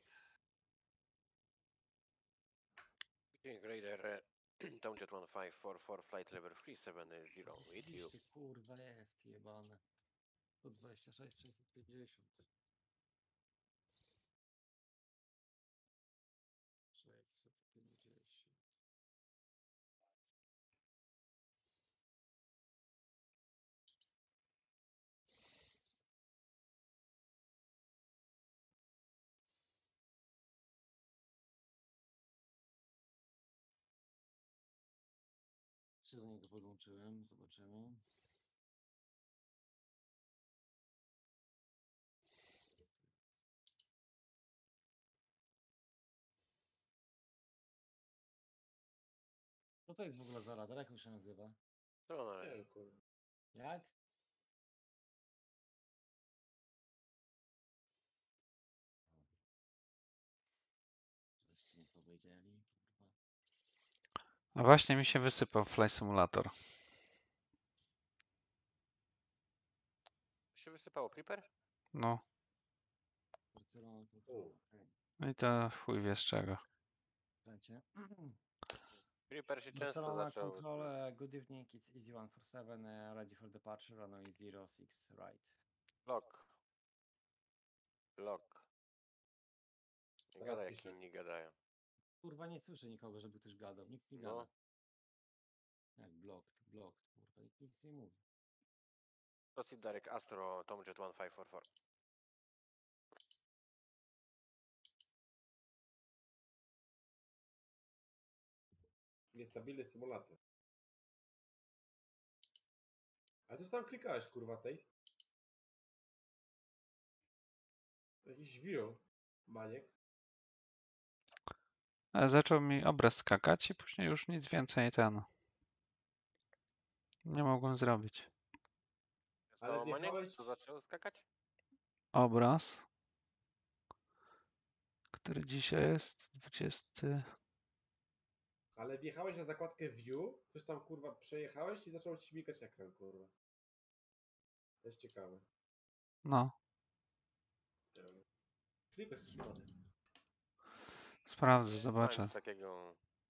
King Raider, Tomjet one five four four, flight level three seven zero with you. Oczywiście, kurwa, jest jebane. sto dwadzieścia sześć, sześćset pięćdziesiąt. sześćset pięćdziesiąt. Się do niego podłączyłem, zobaczymy. Co to jest w ogóle za radar? Jak on się nazywa? Dronar. Nie wiem, kurwa. Jak? Żeście nie powiedzieli, kurwa. No właśnie mi się wysypał Flight Simulator. się wysypało, Creeper? No. Barcelona, to U. okej. No i to chuj wie z czego. Słuchajcie. Creeper się często Barcelona zaczął. control, uh, good evening, it's easy one four seven, uh, ready for departure, runway zero six, right. Lock. Lock. Nie Teraz gadaj, jak piszę. inni gadają. Kurwa, nie słyszę nikogo, żeby ktoś gadał, nikt nie No. gada. Jak blocked, blocked, kurwa, nikt nic nie mówi. Proceed Derek Astro, Tomjet one five four four. Niestabilny symulator. A coś tam klikałeś, kurwa, tej? Jakiś view, maniek. Ale zaczął mi obraz skakać i później już nic więcej ten. Nie mogłem zrobić. Ale Ale Maniek, wjechałeś... to zaczął skakać? Obraz, który dzisiaj jest dwudziesty. Ale wjechałeś na zakładkę view, coś tam, kurwa, przejechałeś i zaczął ci śmigać ekran, kurwa. To jest ciekawe. No, Nie wiem. Klikłeś coś ładnie. sprawdzę, Mam zobaczę. coś takiego.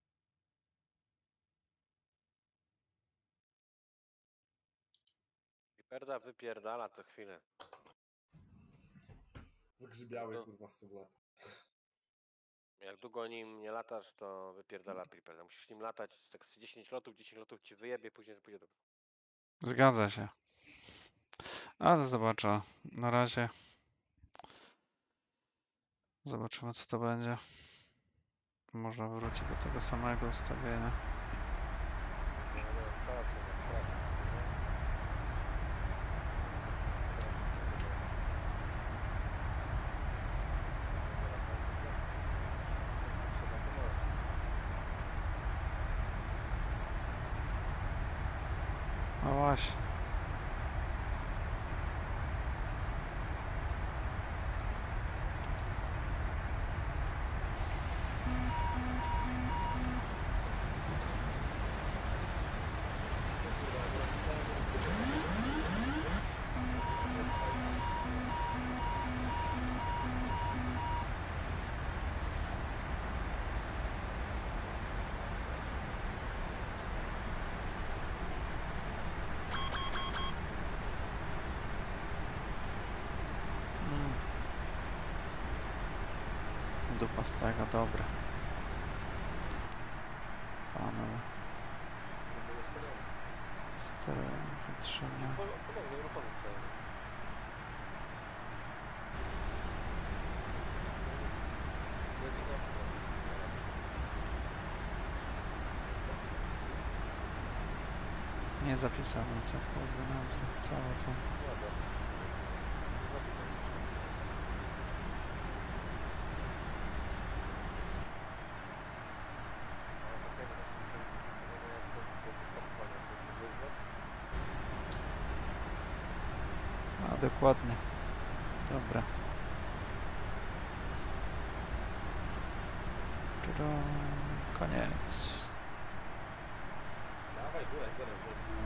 Creeperda wypierdala co chwilę. Zgrzybiały, No. kurwa, symulator. Jak długo nim nie latasz, to wypierdala Creeperda. Musisz nim latać, tak z dziesięć lotów, dziesięć lotów ci wyjebie, później pójdzie do... Zgadza się. Ale zobaczę. Na razie. Zobaczymy, co to będzie. Może wróci do tego samego ustawienia. No właśnie. Dupa z tego, dobra. Panel. Sterowanie, zatrzymanie. Podobnie, uruchomić trzeba. Nie zapisałem co kurwa nazwę, całą tą. A dokładnie. Dobra. Koniec. Dawaj, górę, górę, górę.